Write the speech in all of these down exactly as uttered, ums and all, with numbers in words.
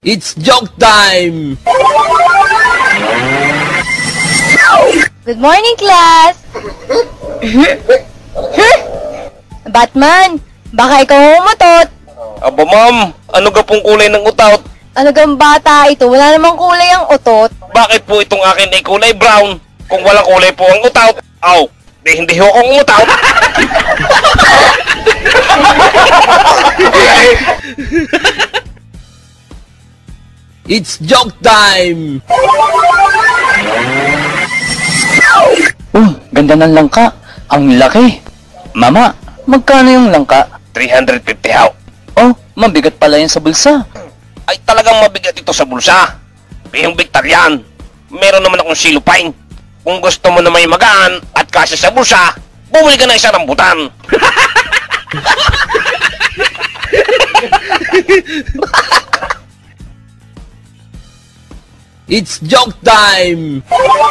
It's joke time! Good morning, class! Batman, baka ikaw umutot. Aba ma'am, ano ga pong kulay ng utot? Ano gang bata ito? Wala namang kulay ang utot. Bakit po itong akin ay kulay brown? Kung walang kulay po ang utot. Aw, di hindi ho akong umutot. It's joke time! Oh, ganda ng langka. Ang laki. Mama, magkano yung langka? three hundred fifty haw. Oh, mabigat pala yan sa bulsa. Ay talagang mabigat ito sa bulsa. Yung Victorian, meron naman akong silupine. Kung gusto mo na may magaan at kasya sa bulsa, bumili ka na isang rambutan. It's joke time!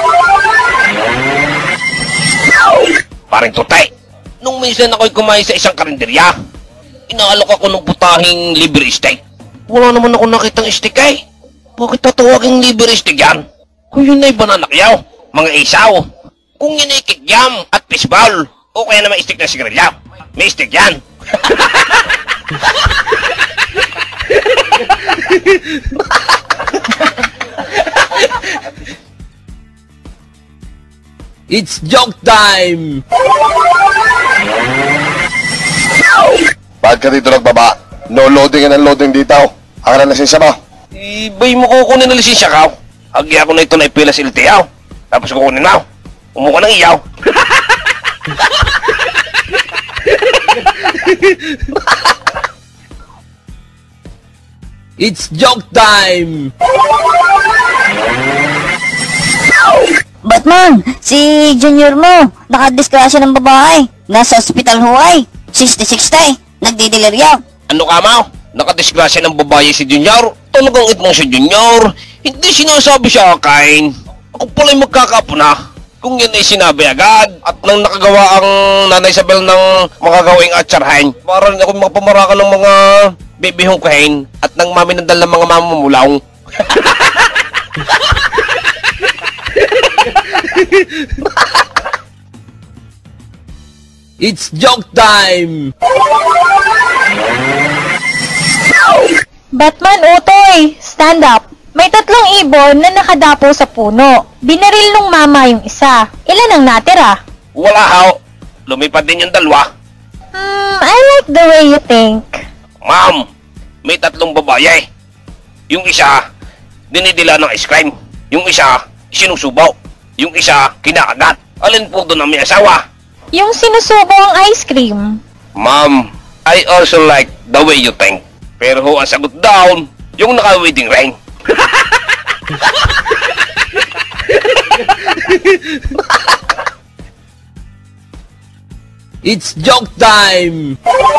Paring tutay, nung minsan ako'y kumain sa isang karinderya, inaalok ako ng putahing libre steak. Wala naman ako nakitang steak eh. Bakit tatawaging libre steak yan? Kung yun ay bananakyaw, mga isaw, kung yun ay kikyam at fishball, o kaya naman steak na sigarilya, may steak yan. It's joke time! Bakit ka dito nagbaba? No loading and unloading dito. Ang na lisensya mo. Ibay mo kukunin na lisensya ka. Hagi ako na ito na ipila sa L T O. Tapos kukunin mo. Umuha ng iyaw. It's joke time! Batman, si Junior mo, nakadisgrasya ng babae. Nasa ospital huway. sixty-six tay, nagdidelirya. Ano ka mo? Nakadisgrasya ng babae si Junior? Talagang itmang si Junior? Hindi sinasabi sa akin. Ako pala'y magkakapuna. Kung yan ay sinabi agad at nang nakagawa ang Nanay Isabel ng makagawing atsarhan, para rin ako makapamarakan ng mga bibihong kahin at ng maminandal ng mga mamamulaw. It's joke time! Batman, utoy! Stand up! May tatlong ibon na nakadapo sa puno. Binaril nung mama yung isa. Ilan ang natira? Wala haw. Lumipad din yung dalawa. Hmm, I like the way you think. Ma'am, may tatlong babae. Yung isa, dinidila ng ice cream. Yung isa, sinusubaw. Yung isa, kinakagat. Alin po doon ang may asawa? Yung sinusubo ang ice cream. Ma'am, I also like the way you think. Pero ho, ang sagot down, yung naka-wedding ring. It's joke time!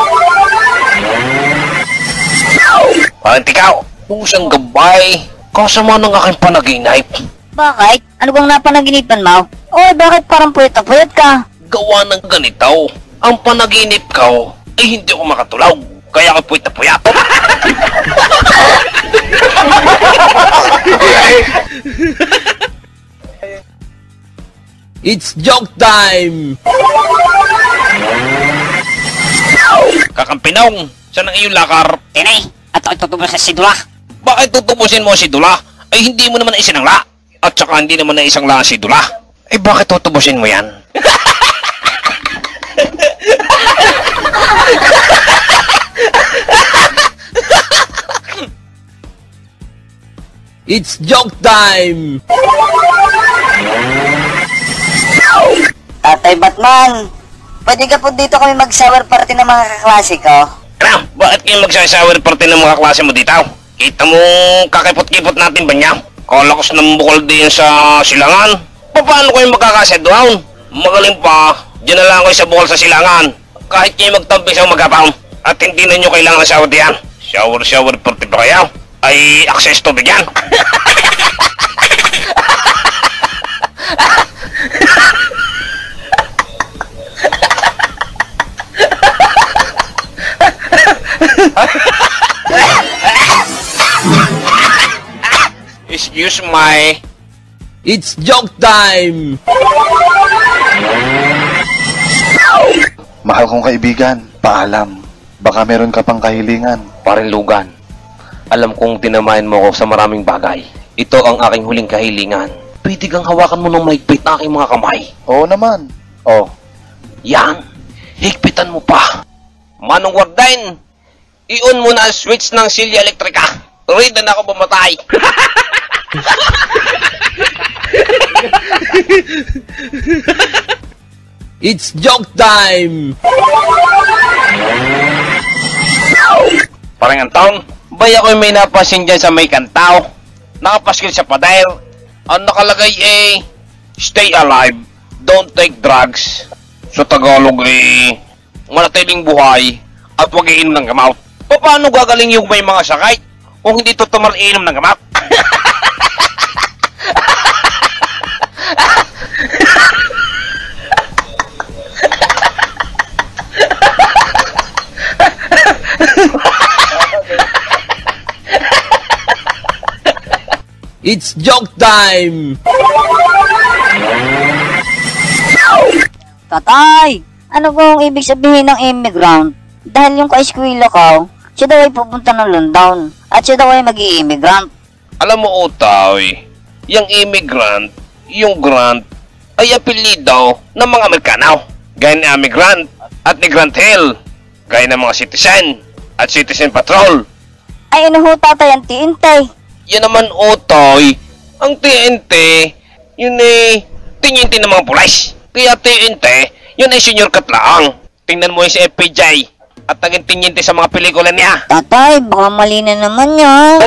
At ikaw, pusang gabay, kasama ng aking panaginip. Bakit? Ano bang napanaginipan mo? Oy, bakit parang puyat na puyat ka? Gawa ng ganito, ang panaginip ko ay hindi ako makatulog. Kaya ako puyat na puyat. It's joke time! Kakampinong, saan ang iyong lakar? Tinay, at ako'y tutubos sa sidula. Bakit tutubusin mo si Dula? Ay hindi mo naman isinangla. At saka hindi naman na isang la si Dula. Ay bakit tutubusin mo yan? It's joke time! Tatay Batman, pwede ka po dito kami mag-shower party ng mga kaklase ko? Ano? Bakit kayo magsasawer party ng mga klase mo dito? Kita mo kakipot-kipot natin ba niya? Kalakas ng bukol din sa silangan. Paano kayo magkakasya doon? Magaling pa, dyan na lang kayo sa bukol sa silangan. Kahit kayo magtampi sa magapang at hindi na nyo kailangan ng shower diyan. Shower-shower party pa kayo? Ay access to bigyan. excuse my... It's joke time! Mahal kong kaibigan, paalam. Baka meron ka pang kahilingan. Parinlugan, alam kong tinamayan mo ako sa maraming bagay. Ito ang aking huling kahilingan. Pwede kang hawakan mo ng mahigpit na aking mga kamay. Oo naman. Oh, Yan, higpitan mo pa. Manong Warden, i-on mo na ang switch ng silya elektrika. Ready na ako bumatay. It's joke time! Parang Anton, bay ako'y may napasin dyan sa may kantaw. Nakapaskil sa pader. Ang nakalagay eh, stay alive, don't take drugs. Sa Tagalog eh, manatiling buhay at huwag iinom ng gamot. Paano gagaling yung may mga sakit kung hindi tutumar iinom ng gamot? It's joke time! Tatay, ano pong ibig sabihin ng immigrant? Dahil yung ka-eskwela ko, siya daw ay pupunta ng London at siya daw ay mag-i-immigrant. Alam mo, Otoy, yung immigrant, yung grant, ay apelido ng mga Amerikano. Gaya ni Amigrant at ni Grant Hill. Gaya ng mga citizen at citizen patrol. Ay ano ho tatay ang T N T? Yan naman, Otoy, ang T N T, yun eh, tinyente ng mga pulis. Kaya T N T, yun ay senior katlaang. Tingnan mo yung si F P J at naging tinyente sa mga pelikula niya. Tatay, baka mali na naman yan.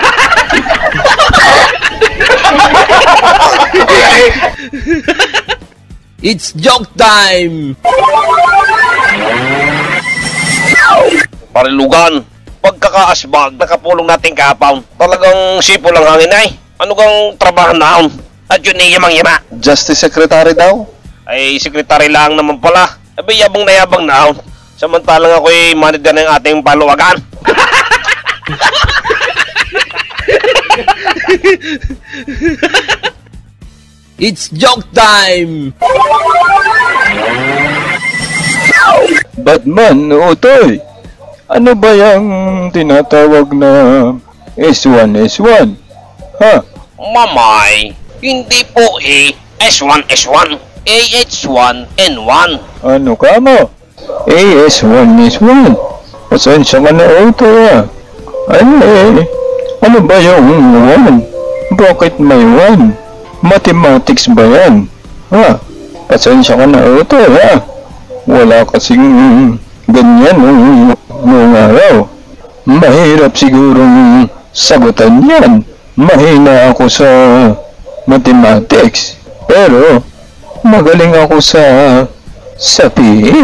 It's joke time! Parilugan, pagkakaasbag, nakapulong natin kahapon. Talagang sipo lang hangin ay. Ano kang trabaho naon? At yun ay yamang-yama. Justice Secretary daw. Ay, sekretary lang naman pala. Abay, yabang na yabang naon. Samantalang ako'y manager ng ating paluwagan. It's joke time! Batman, Otoy, ano ba yung tinatawag na S one S one? Ha? Mamay, hindi po eh S one S one, A H one N one. Ano ka mo? A S one S one. Pasensya ka na, Otoy, ah. Ano eh? Ano ba yung one? Bakit may one? Mathematics ba yan? Ha? Pasensya ka na, Otoy, ha? Wala kasing ganyan nung, nung araw. Mahirap sigurong sagutan yan. Mahina ako sa mathematics. Pero magaling ako sa sa P E.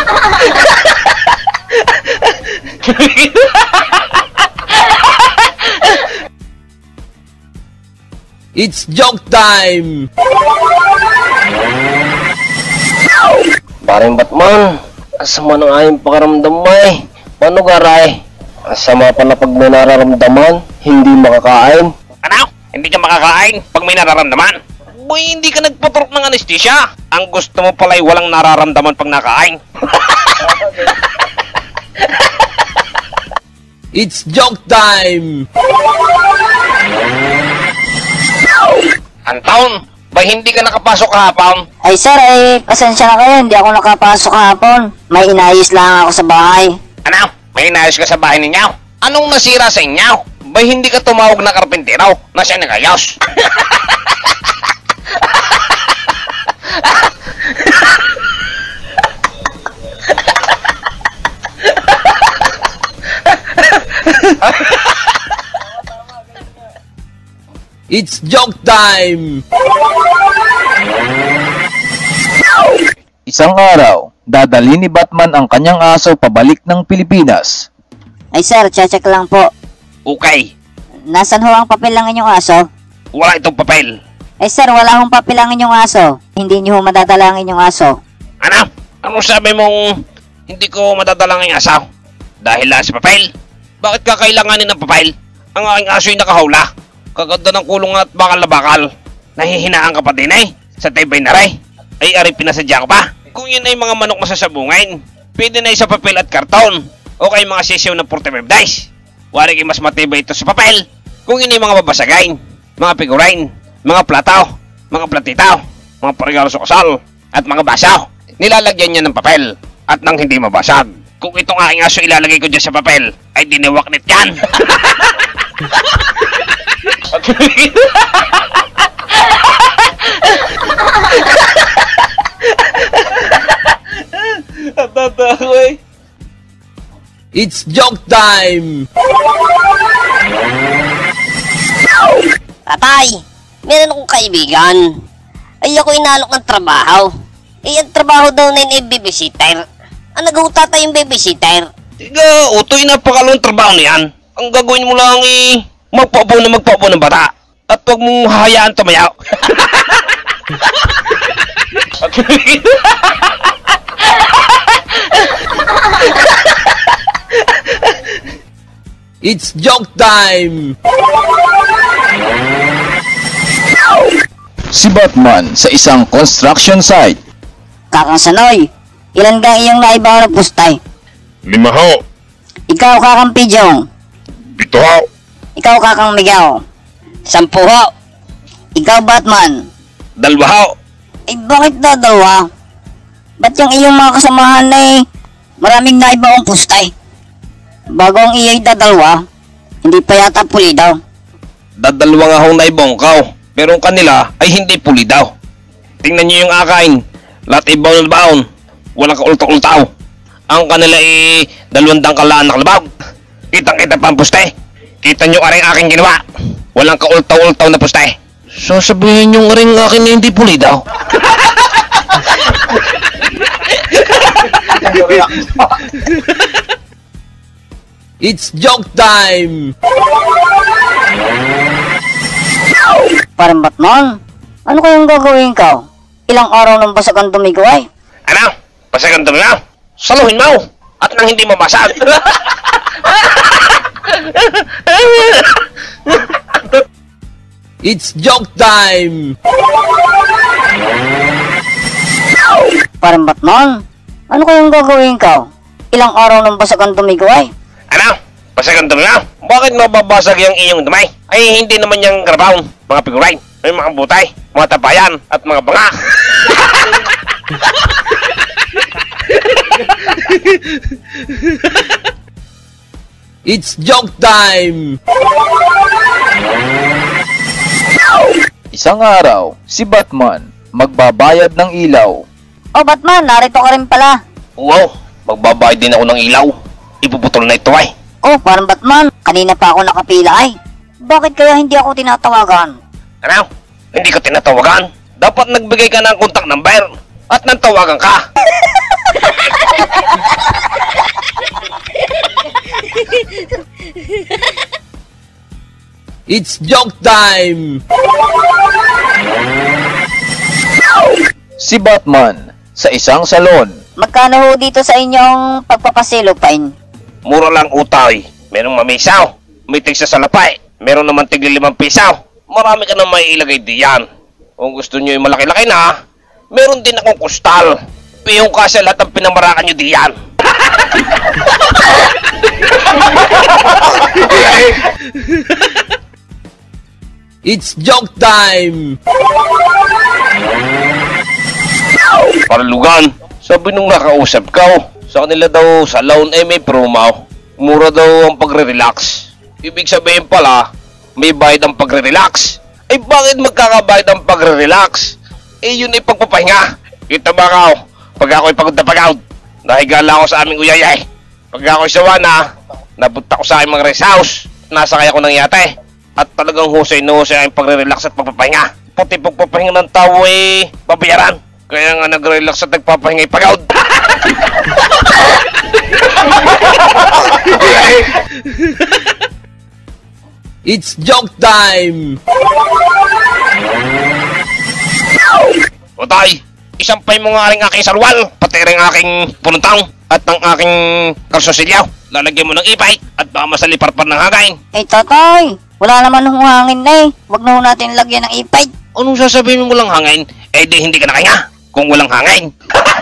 It's joke time! Paring Batman, asama ng ayong pakaramdam mo eh. Paano garay? Asama pala pag may nararamdaman, hindi makakain. Ano? Hindi ka makakain pag may nararamdaman? Boy, hindi ka nagpaturok ng anesthesia. Ang gusto mo pala ay walang nararamdaman pag nakain. It's joke time! Anton, ba hindi ka nakapasok kahapon? Ay sir, ay pasensya na kayo, hindi ako nakapasok kahapon. May inayos lang ako sa bahay. Ano? May inayos ka sa bahay ninyo? Anong nasira sa inyo? Ba hindi ka tumawag na karpintero na siya nagayos? It's joke time! Isang araw, dadali ni Batman ang kanyang aso pabalik ng Pilipinas. Ay sir, check lang po. Okay, Nasaan ho ang papel ng inyong aso? wala itong papel. Ay sir, wala hong papel ang inyong aso. Hindi niyo ho madadala ang inyong aso. Ano? Ano sabi mong hindi ko madadala ng asaw? Dahil lang sa papel? Bakit kakailanganin ng papel? Ang aking aso ay nakahawla. Kaganda ng kulong at bakal na bakal. Nahihinaan ka pa din eh. Sa tibay na rin. Ay ari pinasadya ka pa. Kung yun ay mga manok masasabungin, pwede na sa papel at karton. O kay mga sisiyo ng forty-five dice. Wari kayo mas matibay ito sa papel. Kung yun ay mga babasagain, mga figurine, mga plataw, mga platitaw, mga parigalo sa kasal, at mga basaw. Nilalagyan niya ng papel at nang hindi mabasag. Kung itong aking aso ilalagay ko dyan sa papel, ay diniwaknit yan. It's joke time! Tatay, meron akong kaibigan. Ay ako inalok ng trabaho. Eh, ang trabaho daw na yun ay babysitter. Ang nag-uuta tayong babysitter. Tiga, utoy napakalong trabaho niyan. Ang gagawin mo lang eh, magpaupo na magpaupo ng bata. At huwag mong hahayaan tumayaw. It's joke time! Si Batman sa isang construction site. Kakang Sanoy, ilan kang iyong naibaw ng pustay? Lima ho. Ikaw kakang Pidyong. Pito ho. Ikaw kakang Migaw. Sampu ho. Ikaw Batman. Dalawa ho. Eh bakit na dalawa? Ba't yung iyong mga kasamahan ay maraming naibaw ang pustay? Bago ang iyong dadalwa, hindi pa yata puli daw. Dadalwa nga hong naibongkaw. Pero ang kanila ay hindi puli daw. Tingnan nyo yung akain. Lahat ay baon na baon. Walang kaultaw-ultaw. Ang kanila ay dalawang dangkalaan na kalabag. Kitang-kita pa ang puste. Kita nyo aring aking ginawa. Walang kaultaw-ultaw na puste. So sabihin yung aring akin na hindi puli daw. It's joke time! Parang Batman, ano kayang gagawin ka? Ilang araw nang basag ang dumigo ay? Ano? Pasagan dami na. Saluhin mo. At nang hindi mabasag. It's joke time! Parang Batman, ano kayang gagawin ka? Ilang araw nang basag ang dumigo ay? Ano? Pasagan dami na. Bakit mababasag yung iyong dumay? Ay hindi naman yung grabaon. Mga figurine, may mga butay, mga tabayan, at mga banga. It's joke time! Isang araw, si Batman magbabayad ng ilaw. Oh Batman, narito ka rin pala. Wow, magbabayad din ako ng ilaw. Ipuputol na ito ay. Oh, parang Batman, kanina pa ako nakapila ay. Bakit kaya hindi ako tinatawagan? Ano? Hindi ko tinatawagan. Dapat nagbigay ka ng contact number at nang tawagan ka. It's joke time! Si Batman sa isang salon. Magkano ho dito sa inyong pagpapasilupine? Mura lang utay. Merong mamisaw. May tigsa sa lapay. Meron naman tigli limang pisaw. Marami ka na may ilagay diyan. Kung gusto nyo yung malaki-laki na, meron din akong kustal. Piyong kasi lahat ang pinamarakan nyo diyan. It's joke time! Paralugan, sabi nung nakausap ka, sa kanila daw sa loan ay may promo. Mura daw ang pagre-relax. Ibig sabihin pala, may bayad ang pagre-relax. Ay bakit magkakabayad ang pagre-relax? Eh yun ay pagpapahinga. Kita ba ka, pag ako'y pagod na pagod, nahigala ako sa aming uyayay. Pag ako'y sawa na, napunta ko sa aking mga rest house, nasakay ako ng yate. At talagang husay na husay ang pagre-relax at pagpapahinga. Pati pagpapahinga ng tao ay babayaran. Kaya nga nag-relax at nagpapahinga ay pagod. It's joke time! Otay, isang pay mo nga rin aking sarwal, pati rin aking pununtang, at ang aking karsosilyaw. Lalagyan mo ng ipay, at baka masalipar pa ng hagain. Eh tatay, Wala naman hong hangin na eh. Huwag na ho natin lagyan ng ipay. Anong sasabihin mo walang hangin? Eh di hindi ka nakahinga kung walang hangin.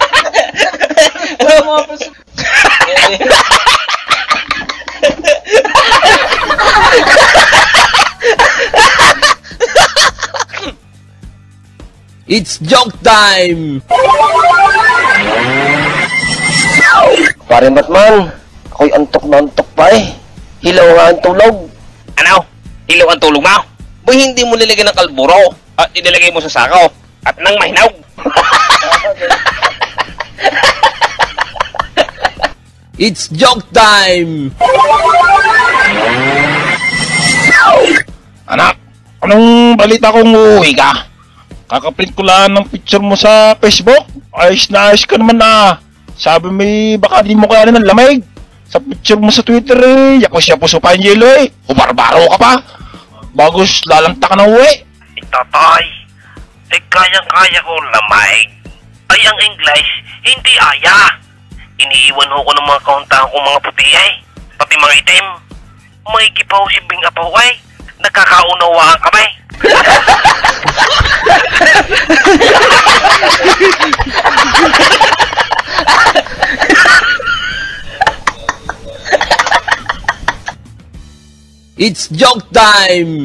It's joke time! Pare Batman, ako'y antok na antok pa eh. Hilaw nga ang tulog. Ano? Hilaw ang tulog mo? Boy, hindi mo nilagay ng kalburo at inilagay mo sa sako at nang mahinog. It's joke time! Anak, anong balita kung uuwi ka? Kakaprint ko lang ng picture mo sa Facebook. Ayos na ayos ka naman na. Sabi mo baka di mo kaya ng lamig. Sa picture mo sa Twitter eh, yapos-yapos pa yung yelo eh. Humarbaro ka pa. Bagos lalanta ka na uwi. Tatay, eh kayang-kaya ko lamig. Ay ang English, hindi aya. Iniiwan ho ko ng mga kauntahan kong mga puti eh. Pati mga itim. May gipaw si Bing Apaw ay. Nagkakaunawaan kami. It's joke time!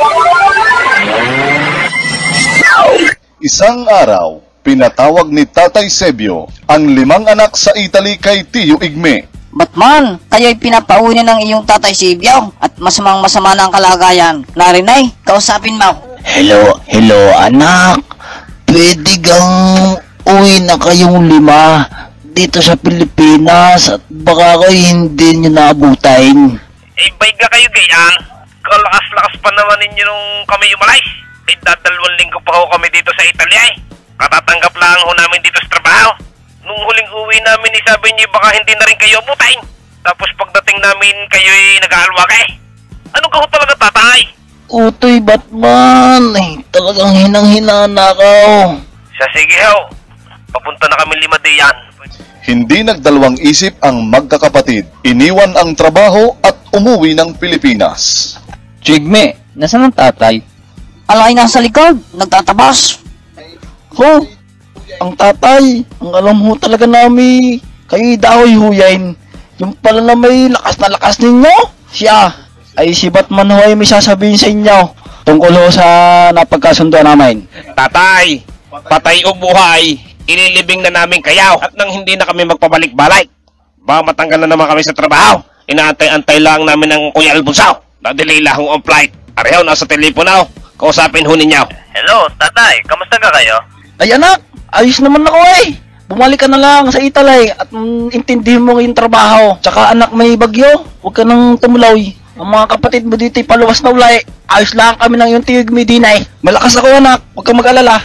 Isang araw, pinatawag ni Tatay Sebio ang limang anak sa Italy kay Tiyo Igme. Batman, kayo'y pinapauwi ng iyong tatay Sibyaw at masamang masama na ang kalagayan. Narinay, kausapin mo. Hello, hello anak. Pwede gang uwi na kayong lima dito sa Pilipinas at baka kayo hindi nyo naabutain. Eh, bayga kayo gayan. Kalakas-lakas pa naman ninyo nung kami umalis. Eh, dadalawang linggo pa ho kami dito sa Italy eh. Katatanggap lang ho namin dito sa trabaho. Nung huling uwi namin, isabi niyo baka hindi na rin kayo abutain. Tapos pagdating namin, kayo'y nag-aalwa ka eh. Ano ka ho talaga, tatay? Utoy Batman, eh, talagang hinang-hina na ako. Siya, sige ho. Papunta na kami lima diyan. Hindi nagdalawang isip ang magkakapatid. Iniwan ang trabaho at umuwi ng Pilipinas. Chigme, nasaan ang tatay? Alay nasa likod, nagtatabas. Ho, ang tatay, ang alam ho talaga namin, kayo'y dahoy huyain. Yung pala na may lakas na lakas ninyo, siya. Ay si Batman ho ay may sasabihin sa inyo tungkol ho sa napagkasunduan namin. Tatay, patay o buhay, ililibing na namin kayaw at nang hindi na kami magpabalik-balik. Ba matanggal na naman kami sa trabaho. Inaantay-antay lang namin ng Kuya Albusaw. Na-delay lang ang flight. Areho, nasa teleponaw. Kausapin ho ninyo. Hello, tatay. Kamusta ka kayo? Ay anak, ayos naman ako eh. Bumalik ka na lang sa Italy at mm, intindihin mo yung trabaho. Tsaka anak, may bagyo, huwag ka nang tumulaw. Ang mga kapatid mo dito ay paluwas na ulay. Ayos lang kami ng yung tiyog Medina eh. Malakas ako anak, huwag kang mag-alala.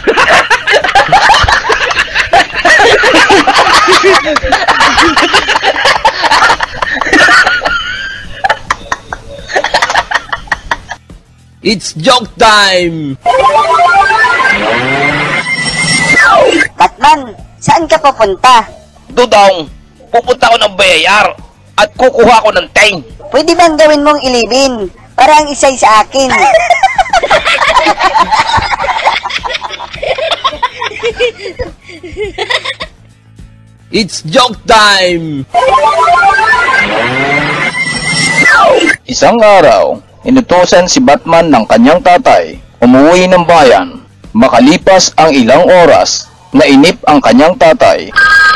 It's joke time! Batman, saan ka papunta? Dudong, pupunta ako ng B I R at kukuha ko ng ting. Pwede bang gawin mong ilibin? Para ang isa'y sa akin. It's joke time! Isang araw, inutusan si Batman ng kanyang tatay, umuwi ng bayan. Makalipas ang ilang oras, nainip ang kanyang tatay.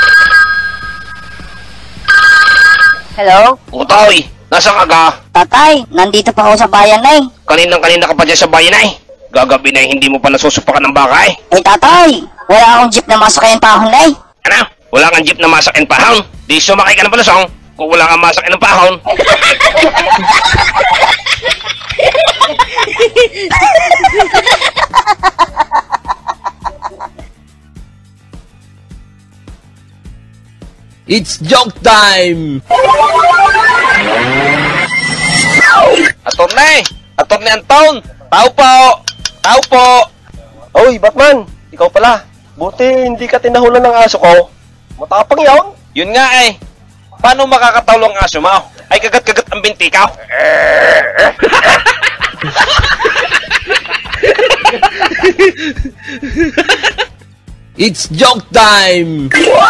Hello? Utoy, nasa ka ga? Tatay, nandito pa ako sa bayan na eh. Kaninang-kanina ka pa dyan sa bayan ay. Gagabi na hindi mo pa nasusupakan ng baka eh. Eh tatay, wala akong jeep na masakayan pahon na eh. Ano? Wala kang jeep na masakin pahon? Di sumakay ka ng palusong kung wala kang masakin ng pahon. It's joke time! Atorne! Atorne Anton! Tao po! Tao po! Oy, Batman, ikaw pala. Buti hindi ka tinahulan ng aso ko. Matapang yaon. Yun nga eh. Paano makakatawlo ang aso mo? Ay kagat-kagat ang binti ka. It's joke time!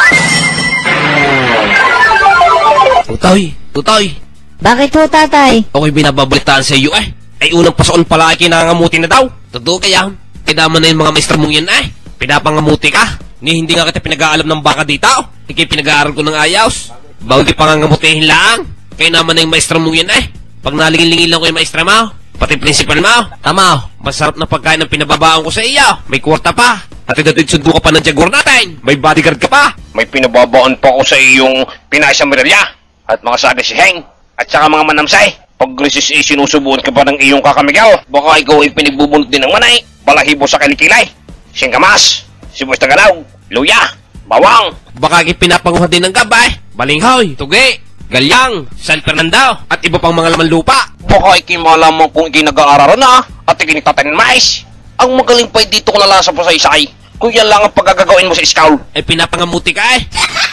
Tutoy, tutoy. Bakit po, tatay? Ako'y binababalitaan sa iyo eh. Ay unang pasoon pala ay kinangamuti na daw. Totoo kaya? Kaya na yung mga maestra mong yan eh. Pinapangamuti ka. Ni hindi nga kita pinag-aalam ng baka dito. Ikay pinag-aaral ko ng ayos. Bago di pangangamutihin lang. Kaya naman na yung maestra mong yan eh. Pag nalingin-lingin lang ko yung maestra mo, pati principal mo, tama, masarap na pagkain ang pinababaon ko sa iyo. May kwarta pa. At idatid sundo ka pa ng jaguar natin. May bodyguard ka pa. May pinababaon pa ako sa iyong Pinay sa Miralya. At mga sabi si Heng. At saka mga manamsay. Pag resis ay sinusubuan ka pa ng iyong kakamigaw, baka ikaw ay pinagbubunot din ng manay. Balahibo sa kilikilay. Singkamas. Sibuyas na galaw. Luya. Bawang. Baka ipinapanguha din ng gabay. Balinghoy. Tugi. Galyang. San Fernando. At iba pang mga laman lupa. Baka ikay malaman kung ikay nag-aararan na. At ikay nagtatanin mais. Ang magaling pa dito ko nalasa pa sa isay. Kung yan lang ang pagkagagawin mo sa iskaw. Eh pinapangamuti ka eh.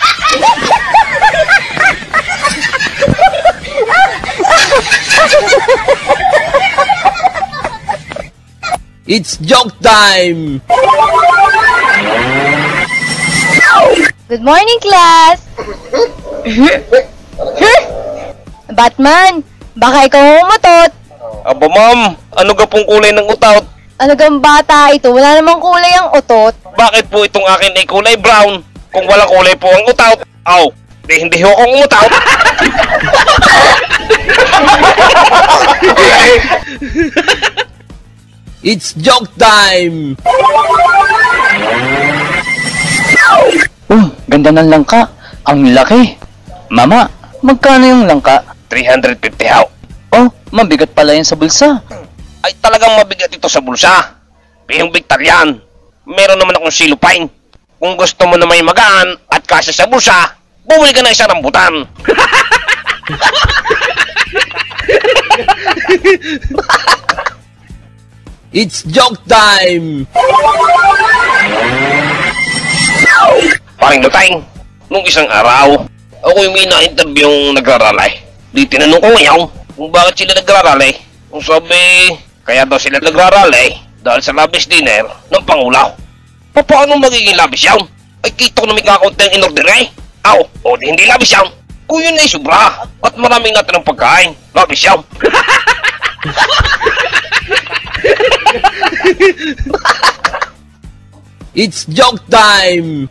It's joke time! Good morning, class! Batman, baka ikaw umutot. Aba ma'am, ano ga pong kulay ng utot? Ano gang bata ito? Wala namang kulay ang utot. Bakit po itong akin ay kulay brown? Kung wala kulay po ang utot. Aw, di hindi ho akong utot. It's joke time! Oh, ganda ng langka. Ang laki. Mama, magkano yung langka? three hundred fifty haw. Oh, mabigat pala yan sa bulsa. Ay talagang mabigat ito sa bulsa. Pihong bigtar yan. Meron naman akong silupine. Kung gusto mo na may magaan at kasya sa bulsa, bumili ka na isang rambutan. It's joke time! Paring Lutang, nung isang araw, ako yung may na-interview yung nagraralay. Di tinanong ko ngayon kung bakit sila nagraralay. Kung sabi, kaya daw sila nagraralay dahil sa labis dinner ng Pangulo. Paano magiging labis yan? Ay kita ko na may kakaunti ang inorder eh. Aw, o di hindi labis yan. Kung yun ay sobra at maraming natin ng pagkain, labis yan. It's joke time!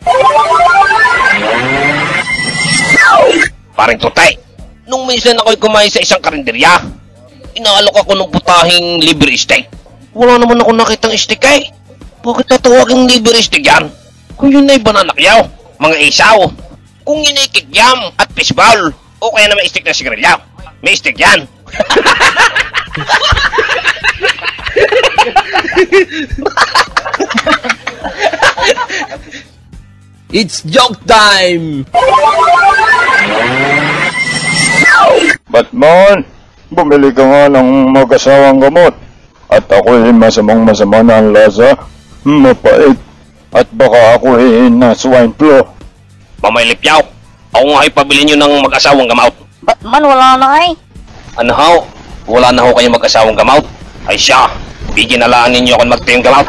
Paring Tutay, nung minsan ako'y kumain sa isang karinderya, inaalok ako ng putahing libre steak. Wala naman ako nakitang steak eh. Bakit tatawaging libre steak yan? Kung yun ay bananakyaw, mga isaw. Kung yun ay kikyam at fishball, o kaya naman steak na sigarilyaw. May steak yan. It's joke time! Batman, bumili ka nga ng mag-asawang gamot. At ako'y masamang masama na ang lasa, mapait, at baka ako'y na swine flu. Mamay Lipyaw, ako nga ay pabili nyo ng mag-asawang gamot. Batman, wala na ay. Ano ho? Wala na ho kayo mag-asawang gamot? Ay siya, bigyan na lang ninyo ako magtayong gamot.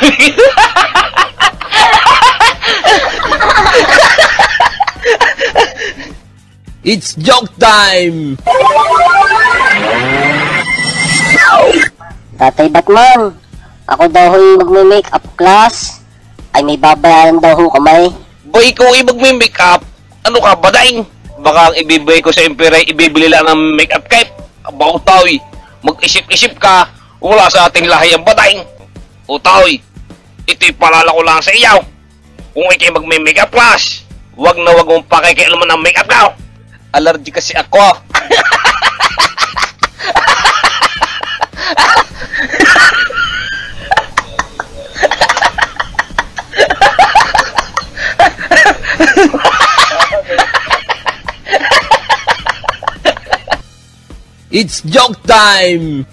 It's joke time! Tatay Batman, ako daw ho'y magme-makeup class. Ay may babayaran daw ho kamay. Boy, ikaw ay magme-make up. Ano ka ba, daing? Baka ang ibibigay ko sa Emperor, ibibili lang ng make-up kit. Aba, utaw, mag-isip-isip ka. Wala sa ating lahi ang badaing. Utaw, ito'y palala ko lang sa iyaw. Kung ikay magme-make-up class, wag na wag mong pakikialaman ng make-up ka. Allergy kasi ako. It's joke time!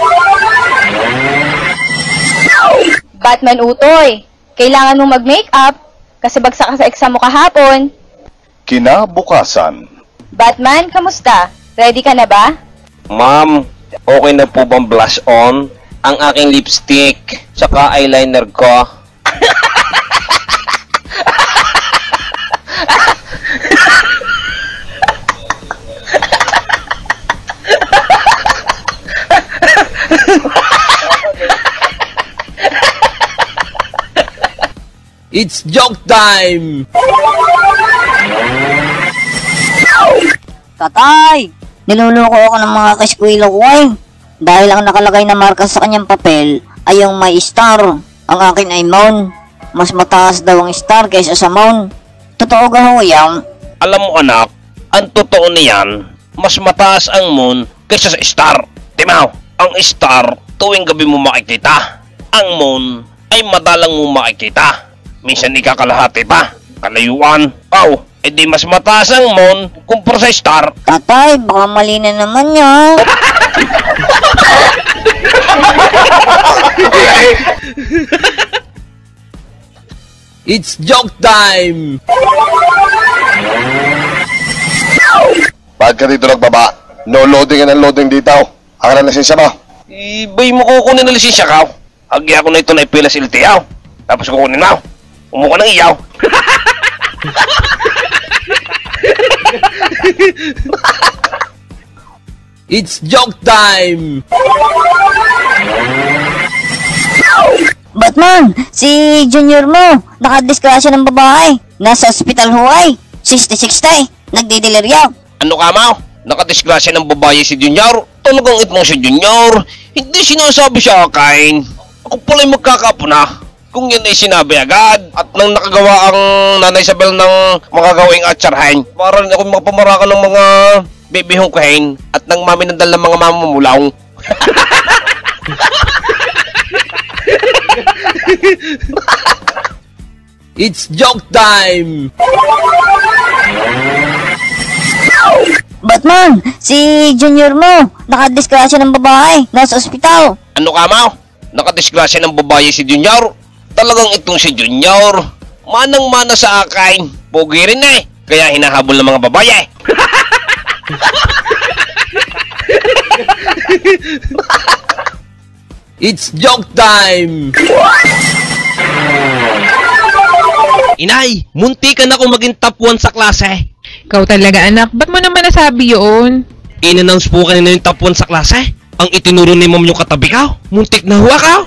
Batman Utoy, kailangan mong mag-makeup kasi bagsak ka sa exam mo kahapon. Kinabukasan. Batman, kamusta? Ready ka na ba? Ma'am, Okay na po bang blush on ang aking lipstick saka eyeliner ko? It's joke time! Tatay! Niluloko ako ng mga kaskwilo ko eh. Dahil ang nakalagay na marka sa kanyang papel ay yung may star. Ang akin ay moon. Mas mataas daw ang star kaysa sa moon. Totoo ga ho yan? Alam mo anak, ang totoo niyan, mas mataas ang moon kaysa sa star. Timaw, ang star tuwing gabi mo makikita. Ang moon ay madalang mo makikita. Minsan ikakalahati pa, kalayuan. Oh, edi mas mataas ang moon kumpara sa star. Tatay, baka mali na naman yan. It's joke time! Bakit ka dito nagbaba? No loading and unloading dito. Ang na lisensya mo. Ibay mo kukunin na lisensya ka. Agi ako na ito na ipila sa L T O. Tapos kukunin mo. Umuha ng iyaw. It's joke time! Batman, si junior mo, nakadiskrasya ng babae. Nasa ospital huway. sixty sixty, nagdidelirya. Ano ka mo? Nakadisgrasya ng babae si Junior? Talagang itmong si Junior? Hindi sinasabi sa akin. Ako pala'y magkakapuna. Kung yan ay sinabi agad. At nang nakagawa ang Nanay Isabel ng mga gawing atsarhain, para rin ako makapamaraka ng mga bibihong kahin at ng maminandal ng mga mamamulaw. It's joke time! Batman, si junior mo, nakadiskrasya ng babae. Nasa ospital. Ano ka mo? Nakadisgrasya ng babae si Junior? Talagang itong si Junior, manang-mana sa akin. Pogi rin eh, kaya hinahabol ng mga babae. It's joke time! Inay, munti ka na kung maging top one sa klase. Ikaw talaga anak, ba't mo naman nasabi yun? In-announce po kanina yung top one sa klase. Ang itinuro ni mom yung katabi ka. Muntik na huwa ka.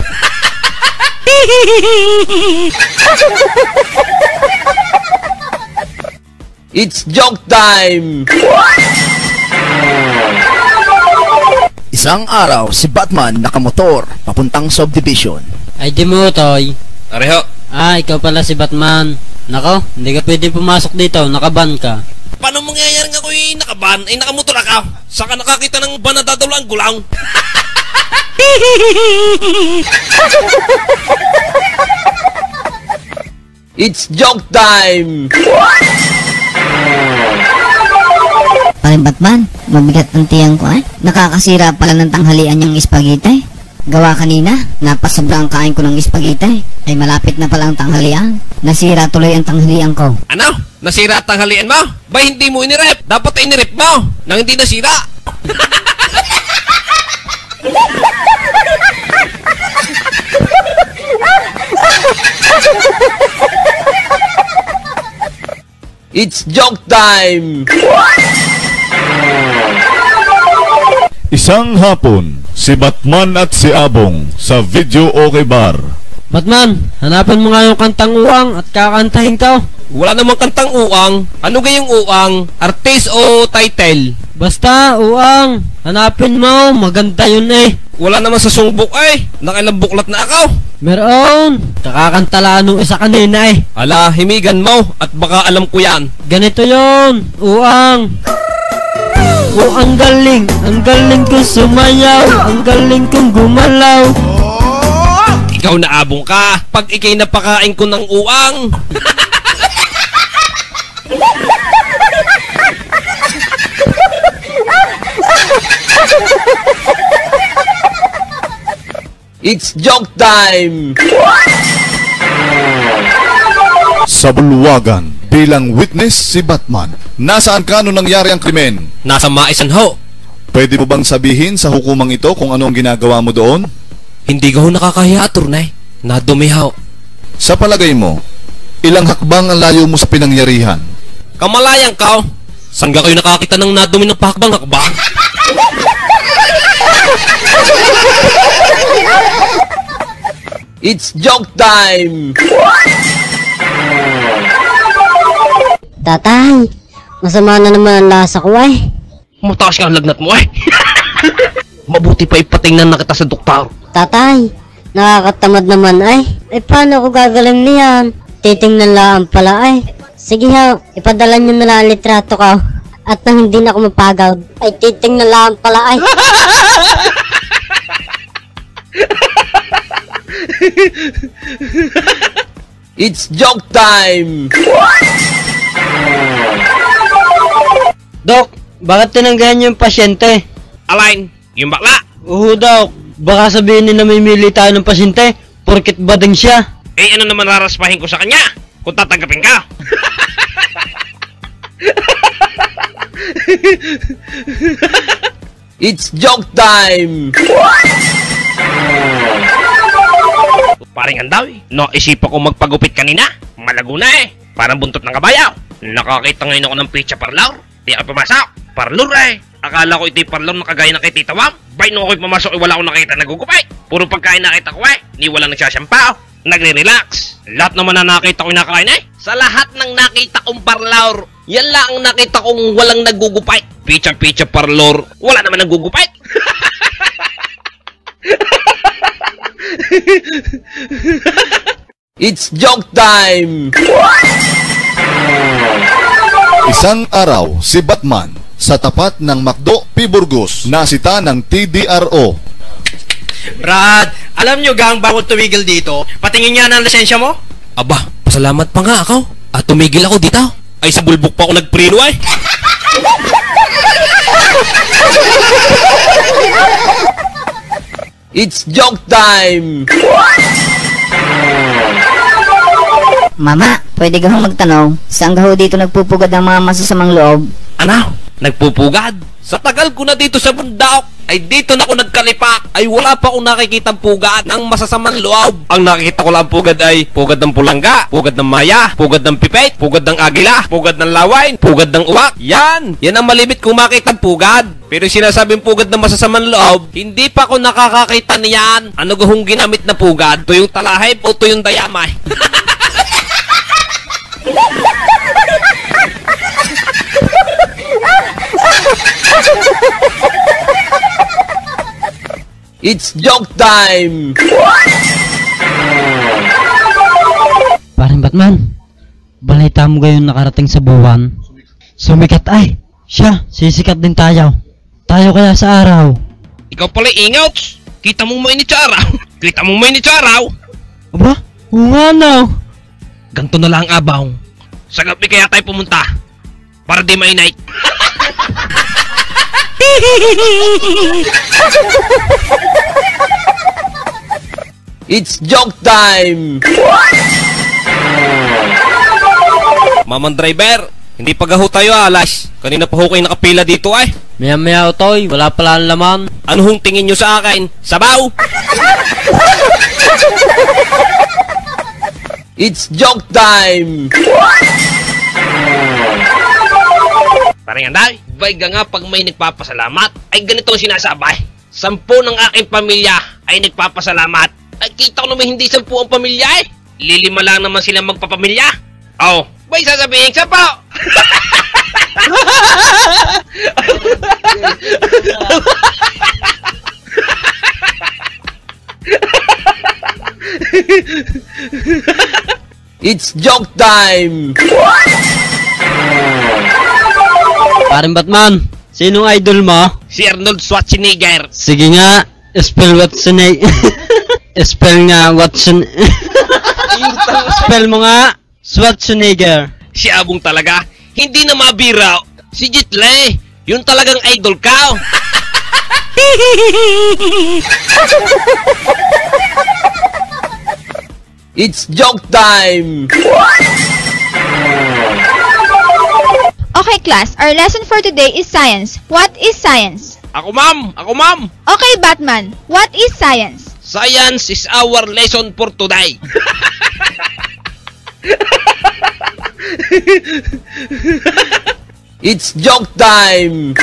It's joke time! Isang araw, si Batman nakamotor papuntang subdivision. Ay di mo, Toy. Areho. Ah, ikaw pala si Batman. Nako, hindi ka pwede pumasok dito, nakaban ka. Paano mangyayari nga ko yung nakaban ay nakamotor ka? Saka nakakita ng ban na dadalo ang gulaw. It's joke time! Paring Batman, mabigat ng tiyang ko ay. Nakakasira pala ng tanghalian yung spaghetti. Gawa kanina, napasobra ang kain ko ng spaghetti. Ay malapit na pala ang tanghalian. Nasira tuloy ang tanghalian ko. Ano? Nasira at tanghalian mo? Ba hindi mo inirep? Dapat inirep mo nang hindi nasira. It's joke time! Isang hapon, si Batman at si Abong sa Video Okay Bar. Batman, hanapin mo nga yung kantang uwang at kakantahin ka. Wala namang kantang uwang. Ano gayong uwang? Artist o title? Basta, uwang. Hanapin mo, maganda yun eh. Wala naman sa songbok eh. Nakailang buklat na ako. Meron. Kakakantala nung isa kanina eh. Ala, himigan mo at baka alam ko yan. Ganito yun, uwang. Oh, ang galing, ang galing kong sumayaw, ang galing kong gumalaw. Ikaw na Abong ka, pag ikay napakain ko ng uwang. It's joke time! Sa bulwagan, bilang witness si Batman. Nasaan ka nung nangyari ang krimen? Nasa Maisan ho. Pwede mo bang sabihin sa hukumang ito kung ano ang ginagawa mo doon? Hindi ka ho nakakahiya, Turnay. Nadumihaw. Sa palagay mo, ilang hakbang ang layo mo sa pinangyarihan? Kamalayang ka. Saan ka kayo nakakita ng nadumi ng pakbang hakbang? It's joke time! Tatay, masama na naman ang lasa ko ay. Mataas ka ang lagnat mo ay. Mabuti pa ipatingnan na kita sa doktor. Tatay, nakakatamad naman ay. Eh paano ako gagaling niyan? Titingnan lang pala ay. Sige ha, ipadala niyo na lang ang litrato ko. At nang hindi na ako mapagod, ay titingnan lang pala ay. It's joke time! Dok, bakit tinanggahan niyo yung pasyente? Alain, yung bakla. Oo, Dok. Baka sabihin nila may mili tayo ng pasyente, porkit bading siya. Eh ano naman raraspahin ko sa kanya kung tatanggapin ka? It's joke time! Paring andaw eh. No, isip ako magpagupit kanina. Malago na eh. Parang buntot ng kabayaw. Nakakita ngayon ako ng pizza parlor. Di ako pumasok. Parlor eh. Akala ko ito'y parlor na kagaya ng kay Tita Wam. Bay nung ako'y pumasok eh wala akong nakita nagugupay. Puro pagkain nakita ko eh. Ni walang nagsasampaw. Nagre-relax. Lahat naman na nakita ko nakain eh. Sa lahat ng nakita kong parlor, yan lang ang nakita kong walang nagugupay. Pizza-pizza parlor. Wala naman nagugupay. It's joke time! Isang araw, si Batman sa tapat ng McDo P. Burgos nasita ng T D R O. Brad, alam nyo gang bago tumigil dito, patingin niya ng lisensya mo? Aba, pasalamat pa nga ako. At tumigil ako dito. Ay sa bulbok pa ako nagpreno ay. It's joke time! Mama, pwede ka hong magtanong, saan ka ho dito nagpupugad ang mga masasamang loob? Ano? Nagpupugad? Sa tagal ko na dito sa bundok, ay dito na ako nagkalipak, ay wala pa akong nakikitang pugad ng masasamang loob. Ang nakikita ko lang pugad ay pugad ng pulangga, pugad ng maya, pugad ng pipet, pugad ng agila, pugad ng lawain, pugad ng uwak. Yan! Yan ang malimit kong makitang pugad. Pero sinasabing pugad ng masasamang loob, hindi pa ako nakakakita niyan. Ano gahong ginamit na pugad? Ito yung talahib o ito yung dayamay? It's joke time! Parang Batman, balita mo ngayon nakarating sa buwan. Sumikat ay, siya, sisikat din tayo. Tayo kaya sa araw. Ikaw pala ingouts. Kita mo mainit sa araw. Kita mo mainit sa araw. Aba, oo nga no. Ganto na lang abaw. Sa gabi kaya tayo pumunta. Para di mainit. It's joke time! Mamang driver, hindi pa gaho tayo alas. Kanina pa ho kayo nakapila dito ay. Maya maya otoy, wala pala ang laman. Ano hong tingin nyo sa akin? Sabaw! It's joke time! Parang anday, bayga nga pag may nagpapasalamat, ay ganito ang sinasabay. Sampu ng aking pamilya ay nagpapasalamat. Ay kita ko naman hindi sampu ang pamilya eh. Lilima lang naman sila magpapamilya. Oh, bay sasabihin sa po. It's joke time! Parang Batman, sinong idol mo? Si Arnold Schwarzenegger. Sige nga, spell Schwarzenegger. Spell nga Watson. Spell mo nga Schwarzenegger. Si Abong talaga, hindi na mabira. Si Jitle, yun talagang idol ka. It's joke time! Okay class, our lesson for today is science. What is science? Ako ma'am! Ako ma'am! Okay, Batman. What is science? Science is our lesson for today. It's joke time!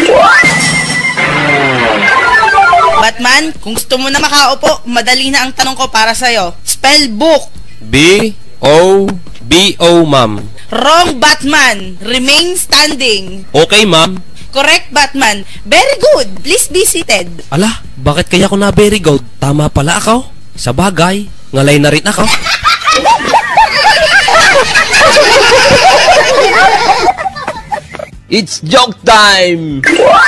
Batman, kung gusto mo na makaupo, madali na ang tanong ko para sa'yo. Spell book. B O B O ma'am. Wrong, Batman. Remain standing. Okay ma'am. Correct, Batman. Very good. Please be seated. Ala, bakit kaya ako na very good? Tama pala ako. Sa bagay, ngalay na rin ako. It's joke time!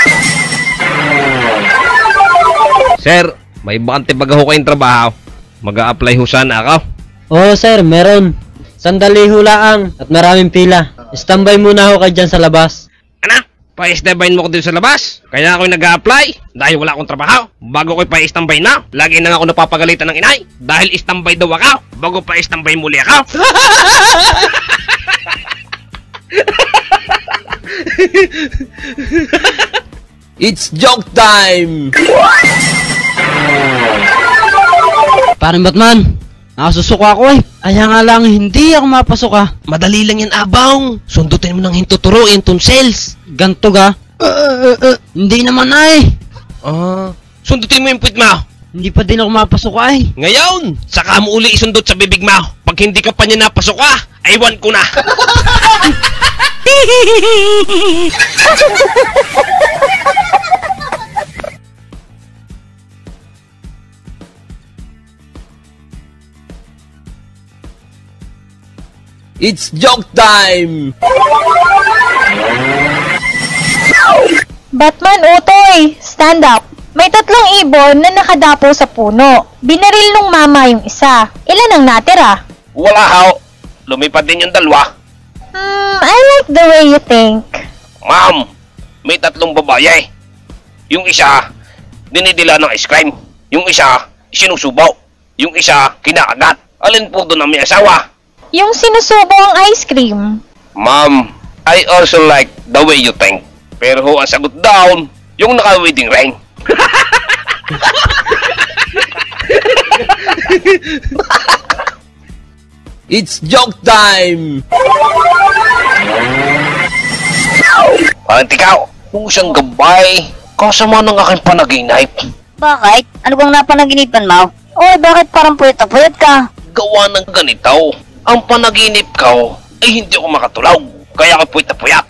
Sir, may bakante baga ho kayong trabaho. Mag-a-apply ho sana ako. Oo sir, meron. Sandali hulaan at maraming pila. Standby muna ako kayo dyan sa labas. Ano? Pa-standbyin mo ko dito sa labas? Kaya ako nag-a-apply dahil wala akong trabaho. Bago ko pa-standby na, lagi na nga ako napapagalitan ng inay. Dahil standby daw ako, bago pa-standby muli ako. It's joke time! Parang Batman, nakasusuko ako eh. Kaya nga lang hindi ako mapasok ah. Madali lang yan, abang. Sundutin mo ng hintuturo yung tonsils. Ganto ga? Uh, uh, uh, hindi naman ay. Ah, sundutin mo yung puwit mo. Hindi pa din ako mapasok ay. Ngayon, saka mo uli isundot sa bibig mo. Pag hindi ka pa niya napasok ah, aywan ko na. It's joke time! Batman, utoy! Stand up! May tatlong ibon na nakadapo sa puno. Binaril nung mama yung isa. Ilan ang natira? Wala haw. Lumipad din yung dalawa. Hmm, I like the way you think. Ma'am, may tatlong babae. Yung isa, dinidila ng ice cream. Yung isa, sinusubaw. Yung isa, kinaagat. Alin po doon ang may asawa? Yung sinusubo ang ice cream. Ma'am, I also like the way you think. Pero ho, ang sagot down, yung naka-wedding ring. It's joke time! Parang tikaw, kung isang gabay, kasama ng aking panaginip. Bakit? Ano bang napanaginipan mo? Oy, bakit parang puyat na puyat ka? Gawa ng ganito, ang panaginip ko ay hindi ako makatulaw. Kaya ako puyat na puyat.